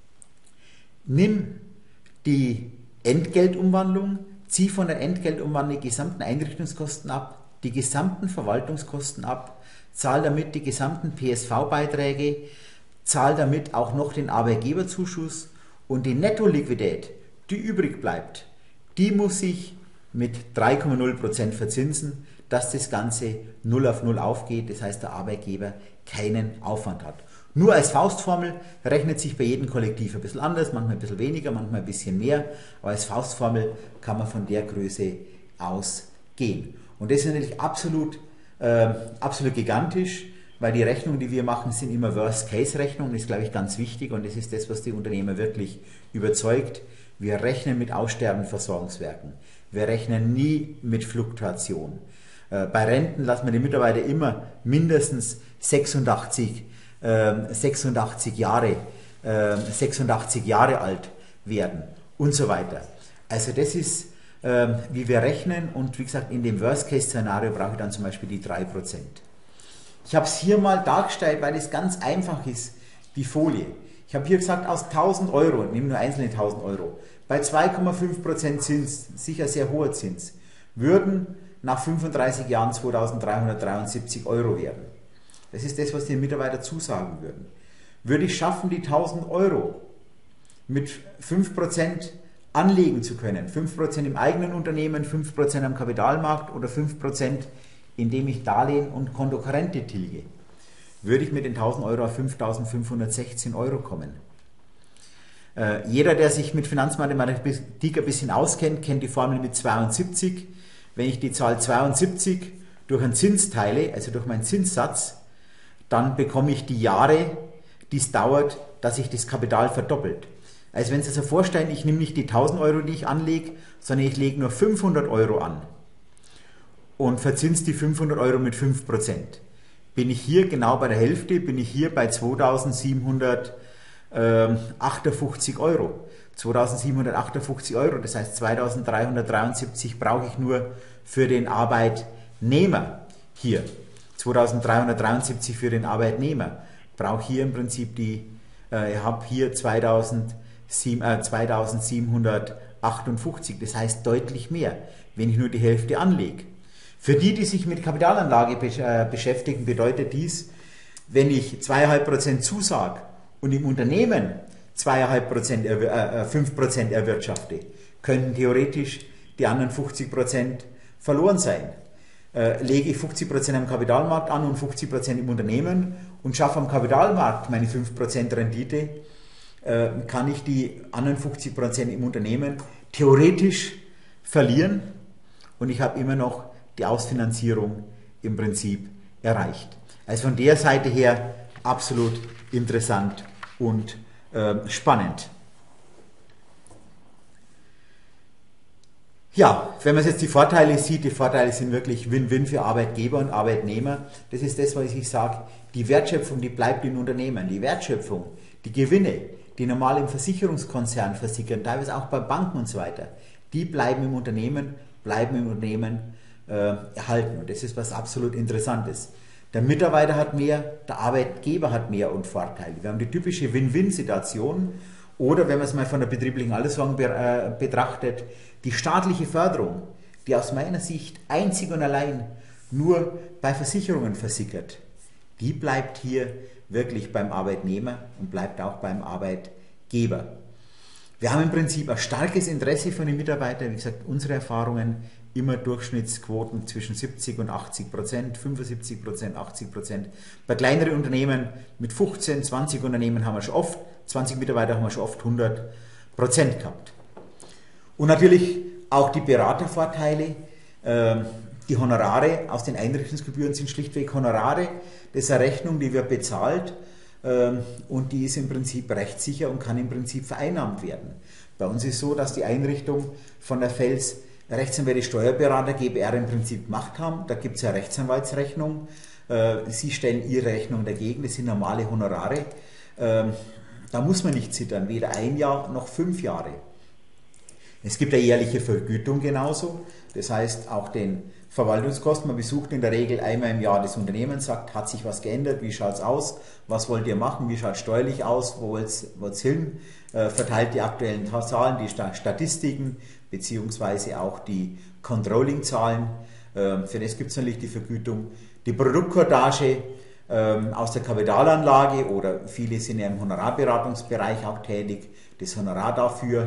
S2: nimm die Entgeltumwandlung, ziehe von der Entgeltumwandlung die gesamten Einrichtungskosten ab, die gesamten Verwaltungskosten ab, zahle damit die gesamten PSV-Beiträge, zahle damit auch noch den Arbeitgeberzuschuss und die Nettoliquidität, die übrig bleibt, die muss ich mit 3,0% verzinsen, dass das Ganze 0 auf 0 aufgeht, das heißt der Arbeitgeber keinen Aufwand hat. Nur als Faustformel rechnet sich bei jedem Kollektiv ein bisschen anders, manchmal ein bisschen weniger, manchmal ein bisschen mehr, aber als Faustformel kann man von der Größe ausgehen. Und das ist natürlich absolut gigantisch, weil die Rechnungen, die wir machen, sind immer Worst-Case-Rechnungen, das ist, glaube ich, ganz wichtig und das ist das, was die Unternehmer wirklich überzeugt. Wir rechnen mit aussterbenden Versorgungswerken. Wir rechnen nie mit Fluktuation. Bei Renten lassen wir die Mitarbeiter immer mindestens 86 Jahre alt werden und so weiter. Also das ist, wie wir rechnen und wie gesagt, in dem Worst-Case-Szenario brauche ich dann zum Beispiel die 3%. Ich habe es hier mal dargestellt, weil es ganz einfach ist, die Folie. Ich habe hier gesagt, aus 1000 Euro, nehmen nur einzelne 1000 Euro, bei 2,5% Zins, sicher sehr hoher Zins, würden nach 35 Jahren 2373 Euro werden. Das ist das, was die Mitarbeiter zusagen würden. Würde ich schaffen, die 1000 Euro mit 5% anlegen zu können, 5% im eigenen Unternehmen, 5% am Kapitalmarkt oder 5%, indem ich Darlehen und Kontokorrente tilge, würde ich mit den 1000 Euro auf 5516 Euro kommen. Jeder, der sich mit Finanzmathematik ein bisschen auskennt, kennt die Formel mit 72. Wenn ich die Zahl 72 durch einen Zins teile, also durch meinen Zinssatz, dann bekomme ich die Jahre, die es dauert, dass sich das Kapital verdoppelt. Also wenn Sie sich so vorstellen, ich nehme nicht die 1000 Euro, die ich anlege, sondern ich lege nur 500 Euro an und verzinse die 500 Euro mit 5%. Bin ich hier genau bei der Hälfte, bin ich hier bei 2758 Euro. 2758 Euro, das heißt 2373 brauche ich nur für den Arbeitnehmer hier. 2373 für den Arbeitnehmer. Brauche hier im Prinzip ich habe hier 2758, das heißt deutlich mehr, wenn ich nur die Hälfte anlege. Für die sich mit Kapitalanlage beschäftigen, bedeutet dies, wenn ich 2,5% zusage und im Unternehmen 2,5%, 5% erwirtschafte, könnten theoretisch die anderen 50% verloren sein. Lege ich 50% am Kapitalmarkt an und 50% im Unternehmen und schaffe am Kapitalmarkt meine 5% Rendite, kann ich die anderen 50% im Unternehmen theoretisch verlieren und ich habe immer noch die Ausfinanzierung im Prinzip erreicht. Also von der Seite her absolut interessant und spannend. Ja, wenn man jetzt die Vorteile sieht, die Vorteile sind wirklich Win-Win für Arbeitgeber und Arbeitnehmer. Das ist das, was ich sage. Die Wertschöpfung, die bleibt in Unternehmen. Die Wertschöpfung, die Gewinne, die normal im Versicherungskonzern versickern, teilweise auch bei Banken und so weiter, die bleiben im Unternehmen erhalten. Und das ist was absolut Interessantes. Der Mitarbeiter hat mehr, der Arbeitgeber hat mehr und Vorteile. Wir haben die typische Win-Win-Situation. Oder wenn man es mal von der betrieblichen Altersvorsorge betrachtet, die staatliche Förderung, die aus meiner Sicht einzig und allein nur bei Versicherungen versickert, die bleibt hier wirklich beim Arbeitnehmer und bleibt auch beim Arbeitgeber. Wir haben im Prinzip ein starkes Interesse von den Mitarbeitern. Wie gesagt, unsere Erfahrungen immer Durchschnittsquoten zwischen 70 und 80%, 75%, 80%. Bei kleineren Unternehmen mit 15, 20 Unternehmen haben wir schon oft, 20 Mitarbeiter haben wir schon oft 100% gehabt. Und natürlich auch die Beratervorteile, die Honorare aus den Einrichtungsgebühren sind schlichtweg Honorare. Das ist eine Rechnung, die wird bezahlt und die ist im Prinzip rechtssicher und kann im Prinzip vereinnahmt werden. Bei uns ist es so, dass die Einrichtung von der Fels Rechtsanwälte, Steuerberater, GbR im Prinzip gemacht haben. Da gibt es eine Rechtsanwaltsrechnung. Sie stellen ihre Rechnung dagegen, das sind normale Honorare. Da muss man nicht zittern, weder 1 Jahr noch 5 Jahre. Es gibt eine jährliche Vergütung genauso, das heißt auch den Verwaltungskosten. Man besucht in der Regel einmal im Jahr das Unternehmen, sagt, hat sich was geändert, wie schaut es aus, was wollt ihr machen, wie schaut es steuerlich aus, wo wollt ihr hin, verteilt die aktuellen Zahlen, die Statistiken, beziehungsweise auch die Controlling-Zahlen. Für das gibt es natürlich die Vergütung. Die Produktcodage aus der Kapitalanlage oder viele sind ja im Honorarberatungsbereich auch tätig, das Honorar dafür.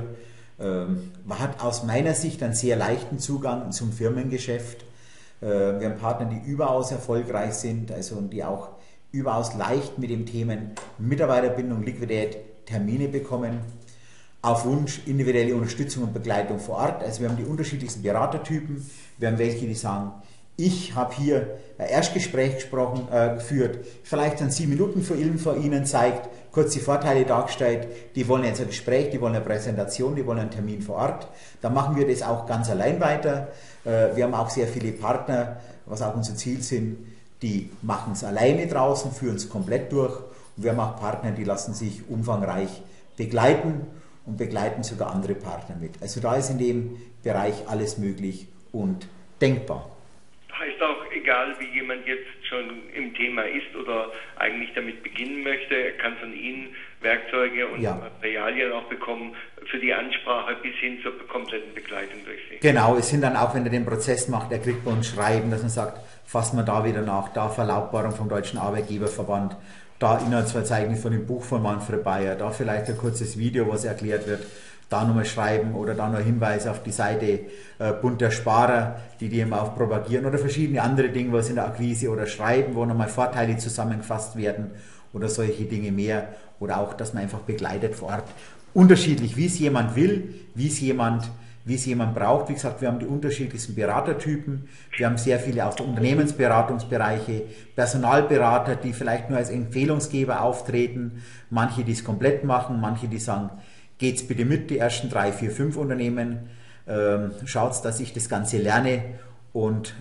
S2: Man hat aus meiner Sicht einen sehr leichten Zugang zum Firmengeschäft. Wir haben Partner, die überaus erfolgreich sind, also die auch überaus leicht mit dem Themen Mitarbeiterbindung, Liquidität, Termine bekommen. Auf Wunsch individuelle Unterstützung und Begleitung vor Ort. Also wir haben die unterschiedlichsten Beratertypen. Wir haben welche, die sagen, ich habe hier ein Erstgespräch geführt, vielleicht dann 7 Minuten vor Ihnen zeigt, kurz die Vorteile dargestellt, die wollen jetzt ein Gespräch, die wollen eine Präsentation, die wollen einen Termin vor Ort. Dann machen wir das auch ganz allein weiter. Wir haben auch sehr viele Partner, was auch unser Ziel sind, die machen es alleine draußen, führen es komplett durch. Und wir haben auch Partner, die lassen sich umfangreich begleiten und begleiten sogar andere Partner mit. Also da ist in dem Bereich alles möglich und denkbar.
S1: Heißt auch, egal wie jemand jetzt schon im Thema ist oder eigentlich damit beginnen möchte, er kann von Ihnen Werkzeuge und Materialien auch bekommen für die Ansprache bis hin zur kompletten Begleitung durch Sie.
S2: Genau, es sind dann auch, wenn er den Prozess macht, er kriegt bei uns Schreiben, dass man sagt, fassen wir da wieder nach, da Verlautbarung vom Deutschen Arbeitgeberverband, da Inhaltsverzeichnis von dem Buch von Manfred Bayer, da vielleicht ein kurzes Video, was erklärt wird, da nochmal schreiben oder da noch Hinweise auf die Seite Bund der Sparer, die eben auch propagieren oder verschiedene andere Dinge, was in der Akquise oder Schreiben, wo nochmal Vorteile zusammengefasst werden oder solche Dinge mehr oder auch, dass man einfach begleitet vor Ort. Unterschiedlich, wie es jemand will, wie es jemand braucht. Wie gesagt, wir haben die unterschiedlichsten Beratertypen. Wir haben sehr viele aus der Unternehmensberatungsbereiche, Personalberater, die vielleicht nur als Empfehlungsgeber auftreten, manche, die es komplett machen, manche, die sagen, geht's bitte mit, die ersten 3, 4, 5 Unternehmen, schaut's, dass ich das Ganze lerne und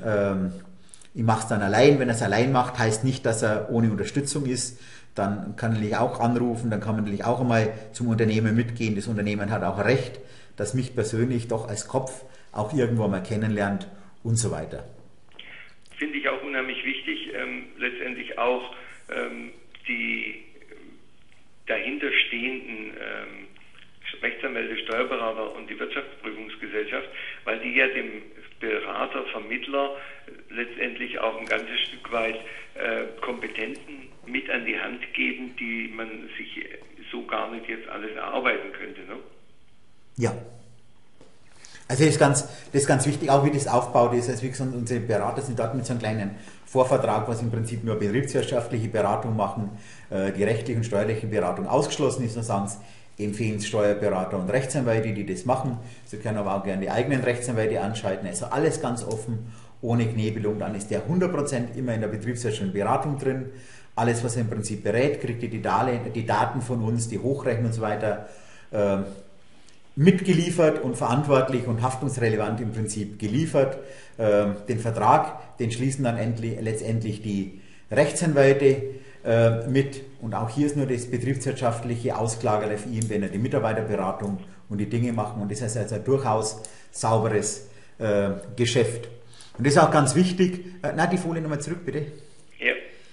S2: ich mache es dann allein. Wenn er es allein macht, heißt nicht, dass er ohne Unterstützung ist. Dann kann er natürlich auch anrufen, dann kann man natürlich auch einmal zum Unternehmen mitgehen. Das Unternehmen hat auch Recht, dass mich persönlich doch als Kopf auch irgendwo mal kennenlernt und so weiter.
S1: Finde ich auch unheimlich wichtig, letztendlich auch die dahinterstehenden Rechtsanwälte, Steuerberater und die Wirtschaftsprüfungsgesellschaft, weil die ja dem Berater, Vermittler letztendlich auch ein ganzes Stück weit Kompetenzen mit an die Hand geben, die man sich so gar nicht jetzt alles erarbeiten könnte. Ne?
S2: Ja. Also das ist ganz wichtig, auch wie das aufgebaut ist. Also wie gesagt, unsere Berater sind dort mit so einem kleinen Vorvertrag, was im Prinzip nur betriebswirtschaftliche Beratung machen, die rechtliche und steuerliche Beratung ausgeschlossen ist. Und sagen sie, empfehlen Steuerberater und Rechtsanwälte, die das machen. Sie können aber auch gerne die eigenen Rechtsanwälte anschalten. Also alles ganz offen, ohne Knebelung. Dann ist der 100% immer in der betriebswirtschaftlichen Beratung drin. Alles, was er im Prinzip berät, kriegt ihr die Daten von uns, die Hochrechnung und so weiter, mitgeliefert und verantwortlich und haftungsrelevant im Prinzip geliefert. Den Vertrag, den schließen dann letztendlich die Rechtsanwälte mit. Und auch hier ist nur das betriebswirtschaftliche Ausklagere für ihn, wenn er die Mitarbeiterberatung und die Dinge machen. Und das heißt also ein durchaus sauberes Geschäft. Und das ist auch ganz wichtig. Die Folie nochmal zurück, bitte.
S1: Ja.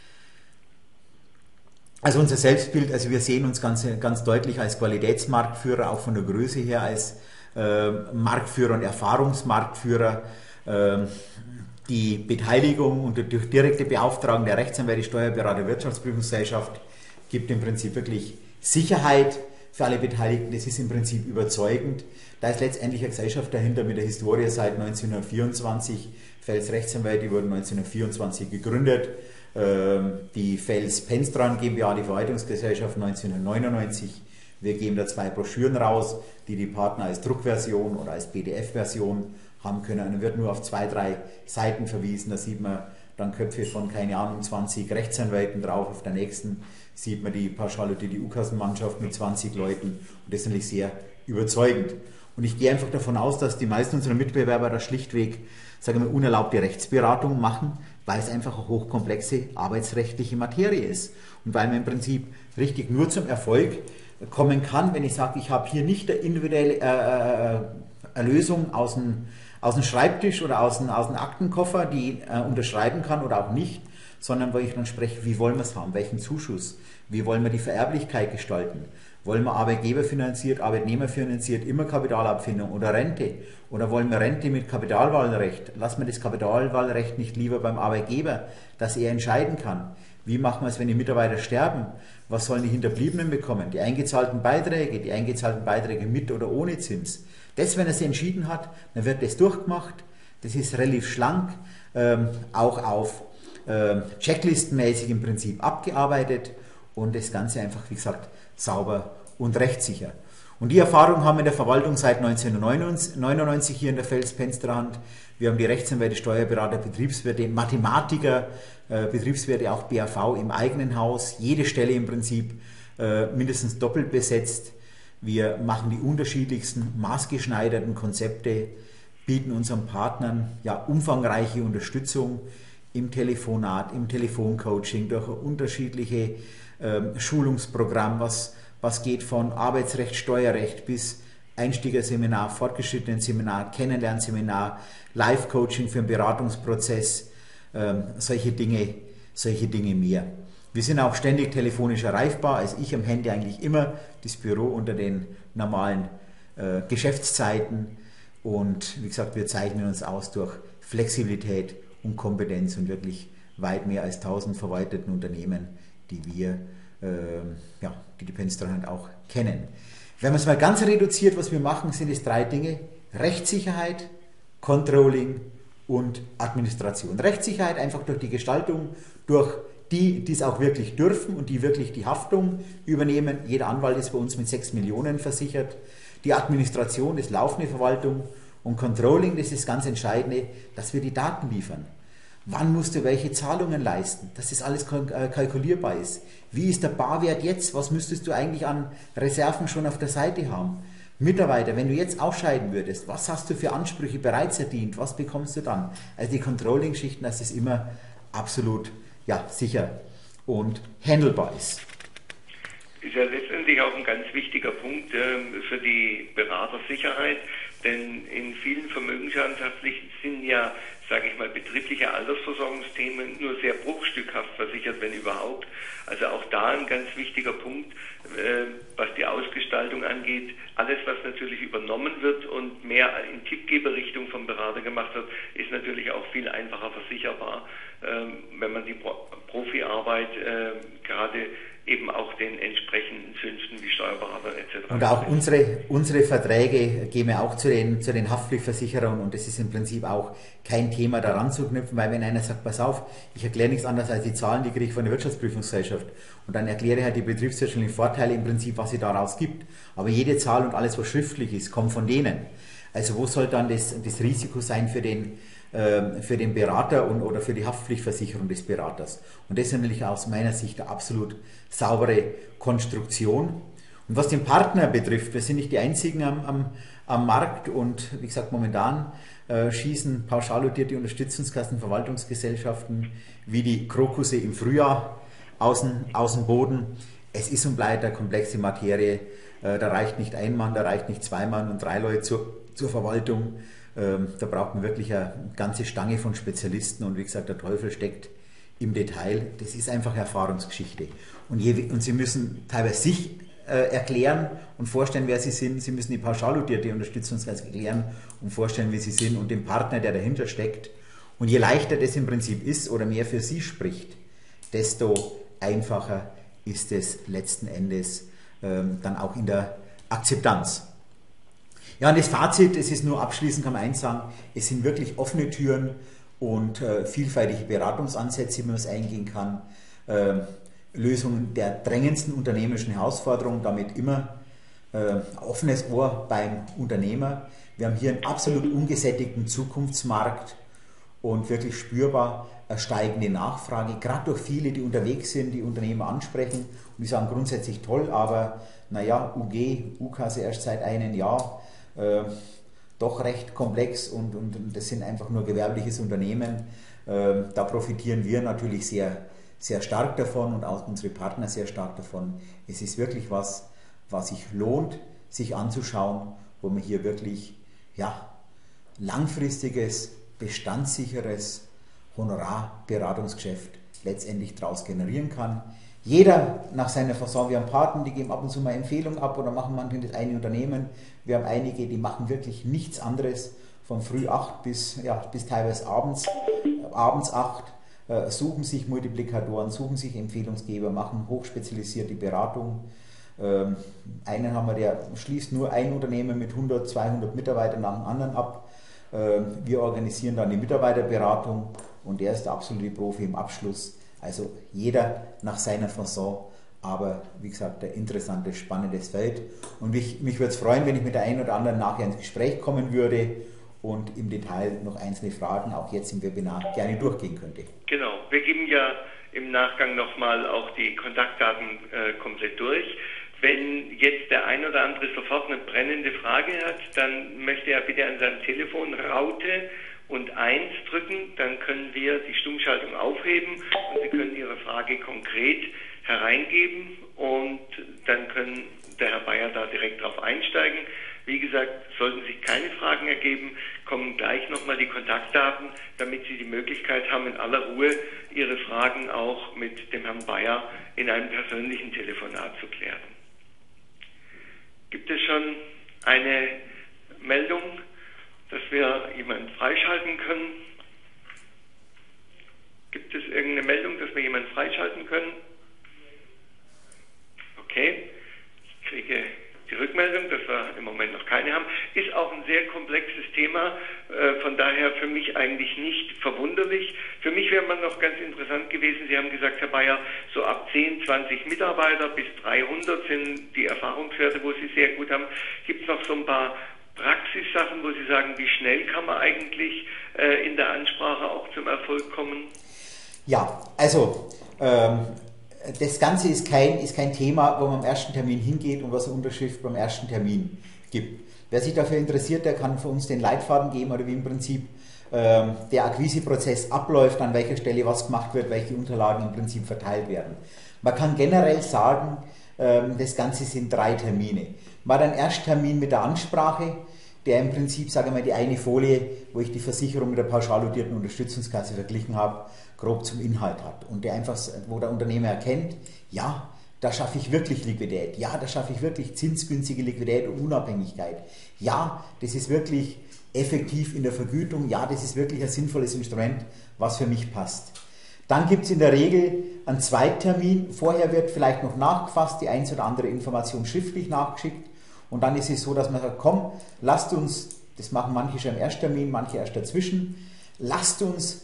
S2: Also unser Selbstbild, also wir sehen uns ganz deutlich als Qualitätsmarktführer, auch von der Größe her als Marktführer und Erfahrungsmarktführer. Die Beteiligung und durch direkte Beauftragung der Rechtsanwälte, Steuerberater, Wirtschaftsprüfungsgesellschaft gibt im Prinzip wirklich Sicherheit für alle Beteiligten. Das ist im Prinzip überzeugend. Da ist letztendlich eine Gesellschaft dahinter mit der Historie seit 1924. Fels Rechtsanwälte wurden 1924 gegründet. Die Fels Penstrand GmbH, die Verwaltungsgesellschaft 1999. Wir geben da 2 Broschüren raus, die Partner als Druckversion oder als PDF-Version haben können. Und dann wird nur auf 2, 3 Seiten verwiesen. Da sieht man dann Köpfe von, keine Ahnung, 20 Rechtsanwälten drauf. Auf der nächsten sieht man die Pauschal- und die U-Kassenmannschaft mit 20 Leuten. Und das ist natürlich sehr überzeugend. Und ich gehe einfach davon aus, dass die meisten unserer Mitbewerber da schlichtweg, sagen wir, unerlaubte Rechtsberatung machen, weil es einfach eine hochkomplexe arbeitsrechtliche Materie ist. Und weil man im Prinzip richtig nur zum Erfolg kommen kann, wenn ich sage, ich habe hier nicht eine individuelle Lösung aus dem Schreibtisch oder aus dem Aktenkoffer, die unterschreiben kann oder auch nicht, sondern wo ich dann spreche, wie wollen wir es haben, welchen Zuschuss, wie wollen wir die Vererblichkeit gestalten, wollen wir Arbeitgeber finanziert, Arbeitnehmer finanziert, immer Kapitalabfindung oder Rente, oder wollen wir Rente mit Kapitalwahlrecht, lassen wir das Kapitalwahlrecht nicht lieber beim Arbeitgeber, dass er entscheiden kann. Wie machen wir es, wenn die Mitarbeiter sterben? Was sollen die Hinterbliebenen bekommen? Die eingezahlten Beiträge mit oder ohne Zins. Das, wenn er es entschieden hat, dann wird das durchgemacht. Das ist relativ schlank, auch auf checklistenmäßig im Prinzip abgearbeitet und das Ganze einfach, wie gesagt, sauber und rechtssicher. Und die Erfahrung haben wir in der Verwaltung seit 1999 hier in der Fels Penstrand. Wir haben die Rechtsanwälte, Steuerberater, Betriebswirte, Mathematiker, Betriebswirte, auch BAV im eigenen Haus. Jede Stelle im Prinzip mindestens doppelt besetzt. Wir machen die unterschiedlichsten maßgeschneiderten Konzepte, bieten unseren Partnern umfangreiche Unterstützung im Telefonat, im Telefoncoaching, durch unterschiedliche Schulungsprogramm, was geht von Arbeitsrecht, Steuerrecht bis Einsteigerseminar, fortgeschrittenen Seminar, Kennenlernseminar, Live-Coaching für den Beratungsprozess, solche Dinge mehr. Wir sind auch ständig telefonisch erreichbar, also ich am Handy eigentlich immer, das Büro unter den normalen Geschäftszeiten und wie gesagt, wir zeichnen uns aus durch Flexibilität und Kompetenz und wirklich weit mehr als 1000 verwalteten Unternehmen, die wir, die Penstrand auch kennen. Wenn man es mal ganz reduziert, was wir machen, sind es 3 Dinge: Rechtssicherheit, Controlling und Administration. Rechtssicherheit einfach durch die Gestaltung, durch die es auch wirklich dürfen und die wirklich die Haftung übernehmen. Jeder Anwalt ist bei uns mit 6 Millionen versichert. Die Administration ist laufende Verwaltung und Controlling, das ist ganz Entscheidende, dass wir die Daten liefern. Wann musst du welche Zahlungen leisten, dass das alles kalkulierbar ist. Wie ist der Barwert jetzt? Was müsstest du eigentlich an Reserven schon auf der Seite haben? Mitarbeiter, wenn du jetzt ausscheiden würdest, was hast du für Ansprüche bereits verdient? Was bekommst du dann? Also die Controlling-Schichten, dass es immer absolut sicher und handelbar ist.
S1: Ist ja letztendlich auch ein ganz wichtiger Punkt für die Beratersicherheit, Denn in vielen Vermögensschadenhaftpflichten sind ja, sage ich mal, betriebliche Altersversorgungsthemen nur sehr bruchstückhaft versichert, wenn überhaupt. Also auch da ein ganz wichtiger Punkt, was die Ausgestaltung angeht. Alles, was natürlich übernommen wird und mehr in Tippgeberrichtung vom Berater gemacht wird, ist natürlich auch viel einfacher versicherbar, wenn man die Profiarbeit gerade eben auch den entsprechenden Zünften wie Steuerberatern etc.
S2: Und auch unsere Verträge gehen wir auch zu den Haftpflichtversicherern, und das ist im Prinzip auch kein Thema daran zu knüpfen, weil wenn einer sagt, pass auf, ich erkläre nichts anderes als die Zahlen, die kriege ich von der Wirtschaftsprüfungsgesellschaft, und dann erkläre ich halt die betriebswirtschaftlichen Vorteile im Prinzip, was sie daraus gibt. Aber jede Zahl und alles, was schriftlich ist, kommt von denen. Also wo soll dann das Risiko sein für den Berater oder für die Haftpflichtversicherung des Beraters? Und das ist natürlich aus meiner Sicht eine absolut saubere Konstruktion. Und was den Partner betrifft, wir sind nicht die einzigen am Markt, und wie gesagt, momentan schießen pauschal dotierte Unterstützungskassen, Verwaltungsgesellschaften wie die Krokusse im Frühjahr aus dem Boden. Es ist und bleibt eine komplexe Materie. Da reicht nicht ein Mann, da reicht nicht zwei Mann und drei Leute zur Verwaltung. Da braucht man wirklich eine ganze Stange von Spezialisten, und wie gesagt, der Teufel steckt im Detail. Das ist einfach Erfahrungsgeschichte. Und Sie müssen teilweise sich erklären und vorstellen, wer Sie sind. Sie müssen die pauschal dotierte Unterstützungskasse erklären und vorstellen, wie Sie sind, und den Partner, der dahinter steckt. Und je leichter das im Prinzip ist oder mehr für Sie spricht, desto einfacher ist es letzten Endes dann auch in der Akzeptanz. Ja, und das Fazit, es ist nur abschließend, kann man eins sagen, es sind wirklich offene Türen und vielfältige Beratungsansätze, wie man es eingehen kann, Lösungen der drängendsten unternehmerischen Herausforderungen, damit immer offenes Ohr beim Unternehmer. Wir haben hier einen absolut ungesättigten Zukunftsmarkt und wirklich spürbar eine steigende Nachfrage, gerade durch viele, die unterwegs sind, die Unternehmer ansprechen und die sagen grundsätzlich toll, aber naja, U-Kasse erst seit einem Jahr, doch recht komplex, und das sind einfach nur gewerbliches Unternehmen. Da profitieren wir natürlich sehr, sehr stark davon und auch unsere Partner sehr stark davon. Es ist wirklich was sich lohnt, sich anzuschauen, wo man hier wirklich langfristiges, bestandssicheres Honorarberatungsgeschäft letztendlich daraus generieren kann. Jeder nach seiner Fasson. Wir haben Partner, die geben ab und zu mal Empfehlungen ab oder machen manchmal das eine Unternehmen. Wir haben einige, die machen wirklich nichts anderes von früh 8 bis teilweise abends 8, suchen sich Multiplikatoren, suchen sich Empfehlungsgeber, machen hochspezialisierte Beratung. Einen haben wir, der schließt nur ein Unternehmen mit 100, 200 Mitarbeitern nach dem anderen ab. Wir organisieren dann die Mitarbeiterberatung, und der ist der absolute Profi im Abschluss. Also jeder nach seiner Fasson, aber wie gesagt, ein interessantes, spannendes Feld. Und mich würde es freuen, wenn ich mit der einen oder anderen nachher ins Gespräch kommen würde und im Detail noch einzelne Fragen, auch jetzt im Webinar, gerne durchgehen könnte.
S1: Genau, wir geben ja im Nachgang nochmal auch die Kontaktdaten komplett durch. Wenn jetzt der ein oder andere sofort eine brennende Frage hat, dann möchte er bitte an seinem Telefon Raute und 1 drücken, dann können wir die Stummschaltung aufheben und Sie können Ihre Frage konkret hereingeben, und dann können der Herr Bayer da direkt drauf einsteigen. Wie gesagt, sollten sich keine Fragen ergeben, kommen gleich nochmal die Kontaktdaten, damit Sie die Möglichkeit haben, in aller Ruhe Ihre Fragen auch mit dem Herrn Bayer in einem persönlichen Telefonat zu klären. Gibt es schon eine Meldung, dass wir jemanden freischalten können? Gibt es irgendeine Meldung, dass wir jemanden freischalten können? Okay, ich kriege die Rückmeldung, dass wir im Moment noch keine haben. Ist auch ein sehr komplexes Thema, von daher für mich eigentlich nicht verwunderlich. Für mich wäre man noch ganz interessant gewesen, Sie haben gesagt, Herr Bayer, so ab 10, 20 Mitarbeiter bis 300 sind die Erfahrungswerte, wo Sie sehr gut haben. Gibt es noch so ein paar Praxissachen, wo Sie sagen, wie schnell kann man eigentlich in der Ansprache auch zum Erfolg kommen?
S2: Ja, also das Ganze ist kein Thema, wo man am ersten Termin hingeht und was eine Unterschrift beim ersten Termin gibt. Wer sich dafür interessiert, der kann für uns den Leitfaden geben, oder wie im Prinzip der Akquiseprozess abläuft, an welcher Stelle was gemacht wird, welche Unterlagen im Prinzip verteilt werden. Man kann generell sagen, das Ganze sind 3 Termine. Man hat einen Ersttermin mit der Ansprache. der im Prinzip, sage ich mal, die eine Folie, wo ich die Versicherung mit der pauschal dotierten Unterstützungskasse verglichen habe, grob zum Inhalt hat. Und der einfach, wo der Unternehmer erkennt, ja, da schaffe ich wirklich Liquidität, ja, da schaffe ich wirklich zinsgünstige Liquidität und Unabhängigkeit, ja, das ist wirklich effektiv in der Vergütung, ja, das ist wirklich ein sinnvolles Instrument, was für mich passt. Dann gibt es in der Regel einen Zweittermin, vorher wird vielleicht noch nachgefasst, die eins oder andere Information schriftlich nachgeschickt und dann ist es so, dass man sagt, komm, lasst uns, das machen manche schon im Ersttermin, manche erst dazwischen, lasst uns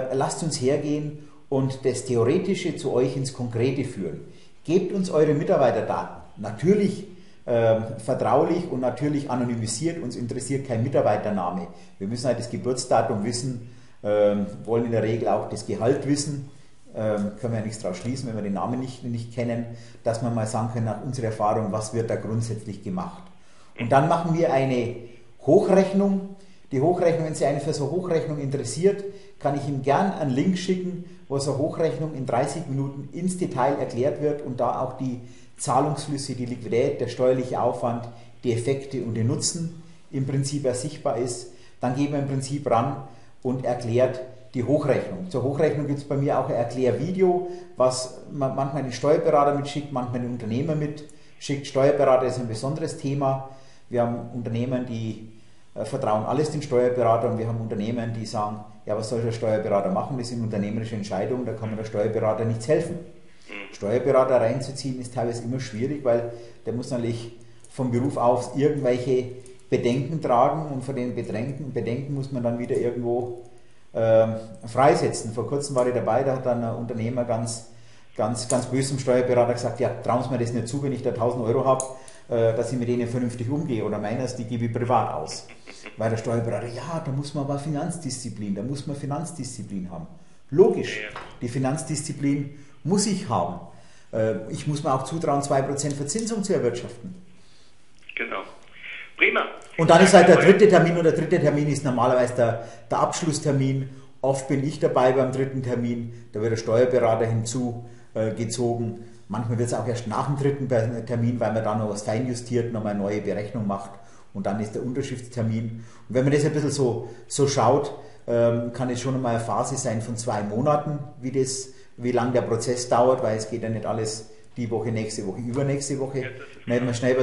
S2: hergehen und das Theoretische zu euch ins Konkrete führen. Gebt uns eure Mitarbeiterdaten, natürlich vertraulich und natürlich anonymisiert, uns interessiert kein Mitarbeitername. Wir müssen halt das Geburtsdatum wissen, wollen in der Regel auch das Gehalt wissen, können wir ja nichts daraus schließen, wenn wir den Namen nicht kennen, dass man mal sagen kann, nach unserer Erfahrung, was wird da grundsätzlich gemacht. Und dann machen wir eine Hochrechnung. Die Hochrechnung, wenn Sie einen für so eine Hochrechnung interessiert, kann ich ihm gern einen Link schicken, wo so eine Hochrechnung in 30 Minuten ins Detail erklärt wird und da auch die Zahlungsflüsse, die Liquidität, der steuerliche Aufwand, die Effekte und der Nutzen im Prinzip ersichtbar ist. Dann gehen wir im Prinzip ran und erklärt die Hochrechnung. Zur Hochrechnung gibt es bei mir auch ein Erklärvideo, was man manchmal den Steuerberater mitschickt, manchmal den Unternehmer mitschickt. Steuerberater ist ein besonderes Thema. Wir haben Unternehmen, die vertrauen alles den Steuerberater und wir haben Unternehmen, die sagen, ja, was soll der Steuerberater machen? Das sind unternehmerische Entscheidungen, da kann man der Steuerberater nichts helfen. Steuerberater reinzuziehen ist teilweise immer schwierig, weil der muss natürlich vom Beruf aus irgendwelche Bedenken tragen und von den Bedenken muss man dann wieder irgendwo freisetzen. Vor kurzem war ich dabei, da hat dann ein Unternehmer ganz böse zum Steuerberater gesagt, ja, trauen Sie mir das nicht zu, wenn ich da 1.000 Euro habe, dass ich mit denen vernünftig umgehe oder meines, die gebe ich privat aus. Weil der Steuerberater, ja, da muss man aber Finanzdisziplin haben. Logisch, die Finanzdisziplin muss ich haben. Ich muss mir auch zutrauen, 2% Verzinsung zu erwirtschaften.
S1: Genau. Prima.
S2: Und dann ist halt der dritte Termin ist normalerweise der Abschlusstermin. Oft bin ich dabei beim dritten Termin, da wird der Steuerberater hinzugezogen. Manchmal wird es auch erst nach dem dritten Termin, weil man da noch was feinjustiert, nochmal eine neue Berechnung macht und dann ist der Unterschriftstermin. Und wenn man das ein bisschen so schaut, kann es schon einmal eine Phase sein von 2 Monaten, wie lang der Prozess dauert, weil es geht ja nicht alles die Woche, nächste Woche, übernächste Woche. Nicht mal schnell bei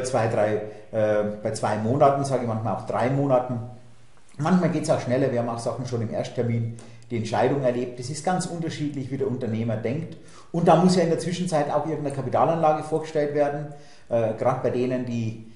S2: 2 Monaten, sage ich manchmal auch 3 Monaten. Manchmal geht es auch schneller, wir haben auch Sachen schon im Ersttermin die Entscheidung erlebt. Das ist ganz unterschiedlich, wie der Unternehmer denkt. Und da muss ja in der Zwischenzeit auch irgendeine Kapitalanlage vorgestellt werden, gerade bei denen, die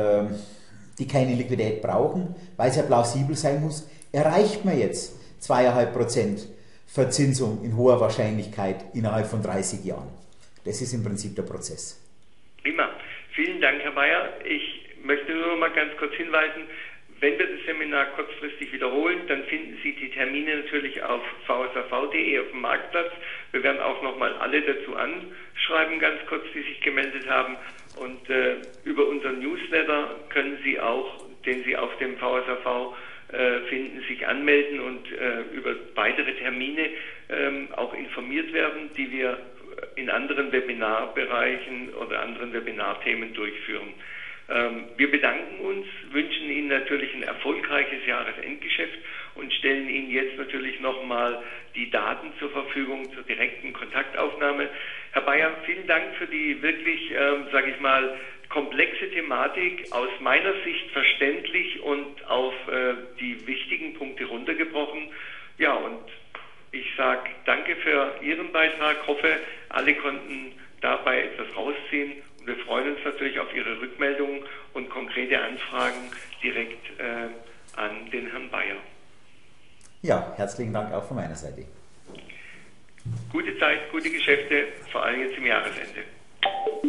S2: keine Liquidität brauchen, weil es ja plausibel sein muss, erreicht man jetzt 2,5% Verzinsung in hoher Wahrscheinlichkeit innerhalb von 30 Jahren. Das ist im Prinzip der Prozess.
S1: Prima. Vielen Dank, Herr Bayer. Ich möchte nur noch mal ganz kurz hinweisen, wenn wir das Seminar kurzfristig wiederholen, dann finden Sie die Termine natürlich auf vsav.de auf dem Marktplatz. Wir werden auch nochmal alle dazu anschreiben, ganz kurz, die sich gemeldet haben. Und über unseren Newsletter können Sie auch, den Sie auf dem VSAV finden, sich anmelden und über weitere Termine auch informiert werden, die wir in anderen Webinarbereichen oder anderen Webinarthemen durchführen. Wir bedanken uns, wünschen Ihnen natürlich ein erfolgreiches Jahresendgeschäft und stellen Ihnen jetzt natürlich nochmal die Daten zur Verfügung zur direkten Kontaktaufnahme. Herr Bayer, vielen Dank für die wirklich, sage ich mal, komplexe Thematik, aus meiner Sicht verständlich und auf die wichtigen Punkte runtergebrochen. Ja, und ich sage danke für Ihren Beitrag, hoffe, alle konnten dabei etwas rausziehen. Wir freuen uns natürlich auf Ihre Rückmeldungen und konkrete Anfragen direkt an den Herrn Bayer.
S2: Ja, herzlichen Dank auch von meiner Seite.
S1: Gute Zeit, gute Geschäfte, vor allem jetzt im Jahresende.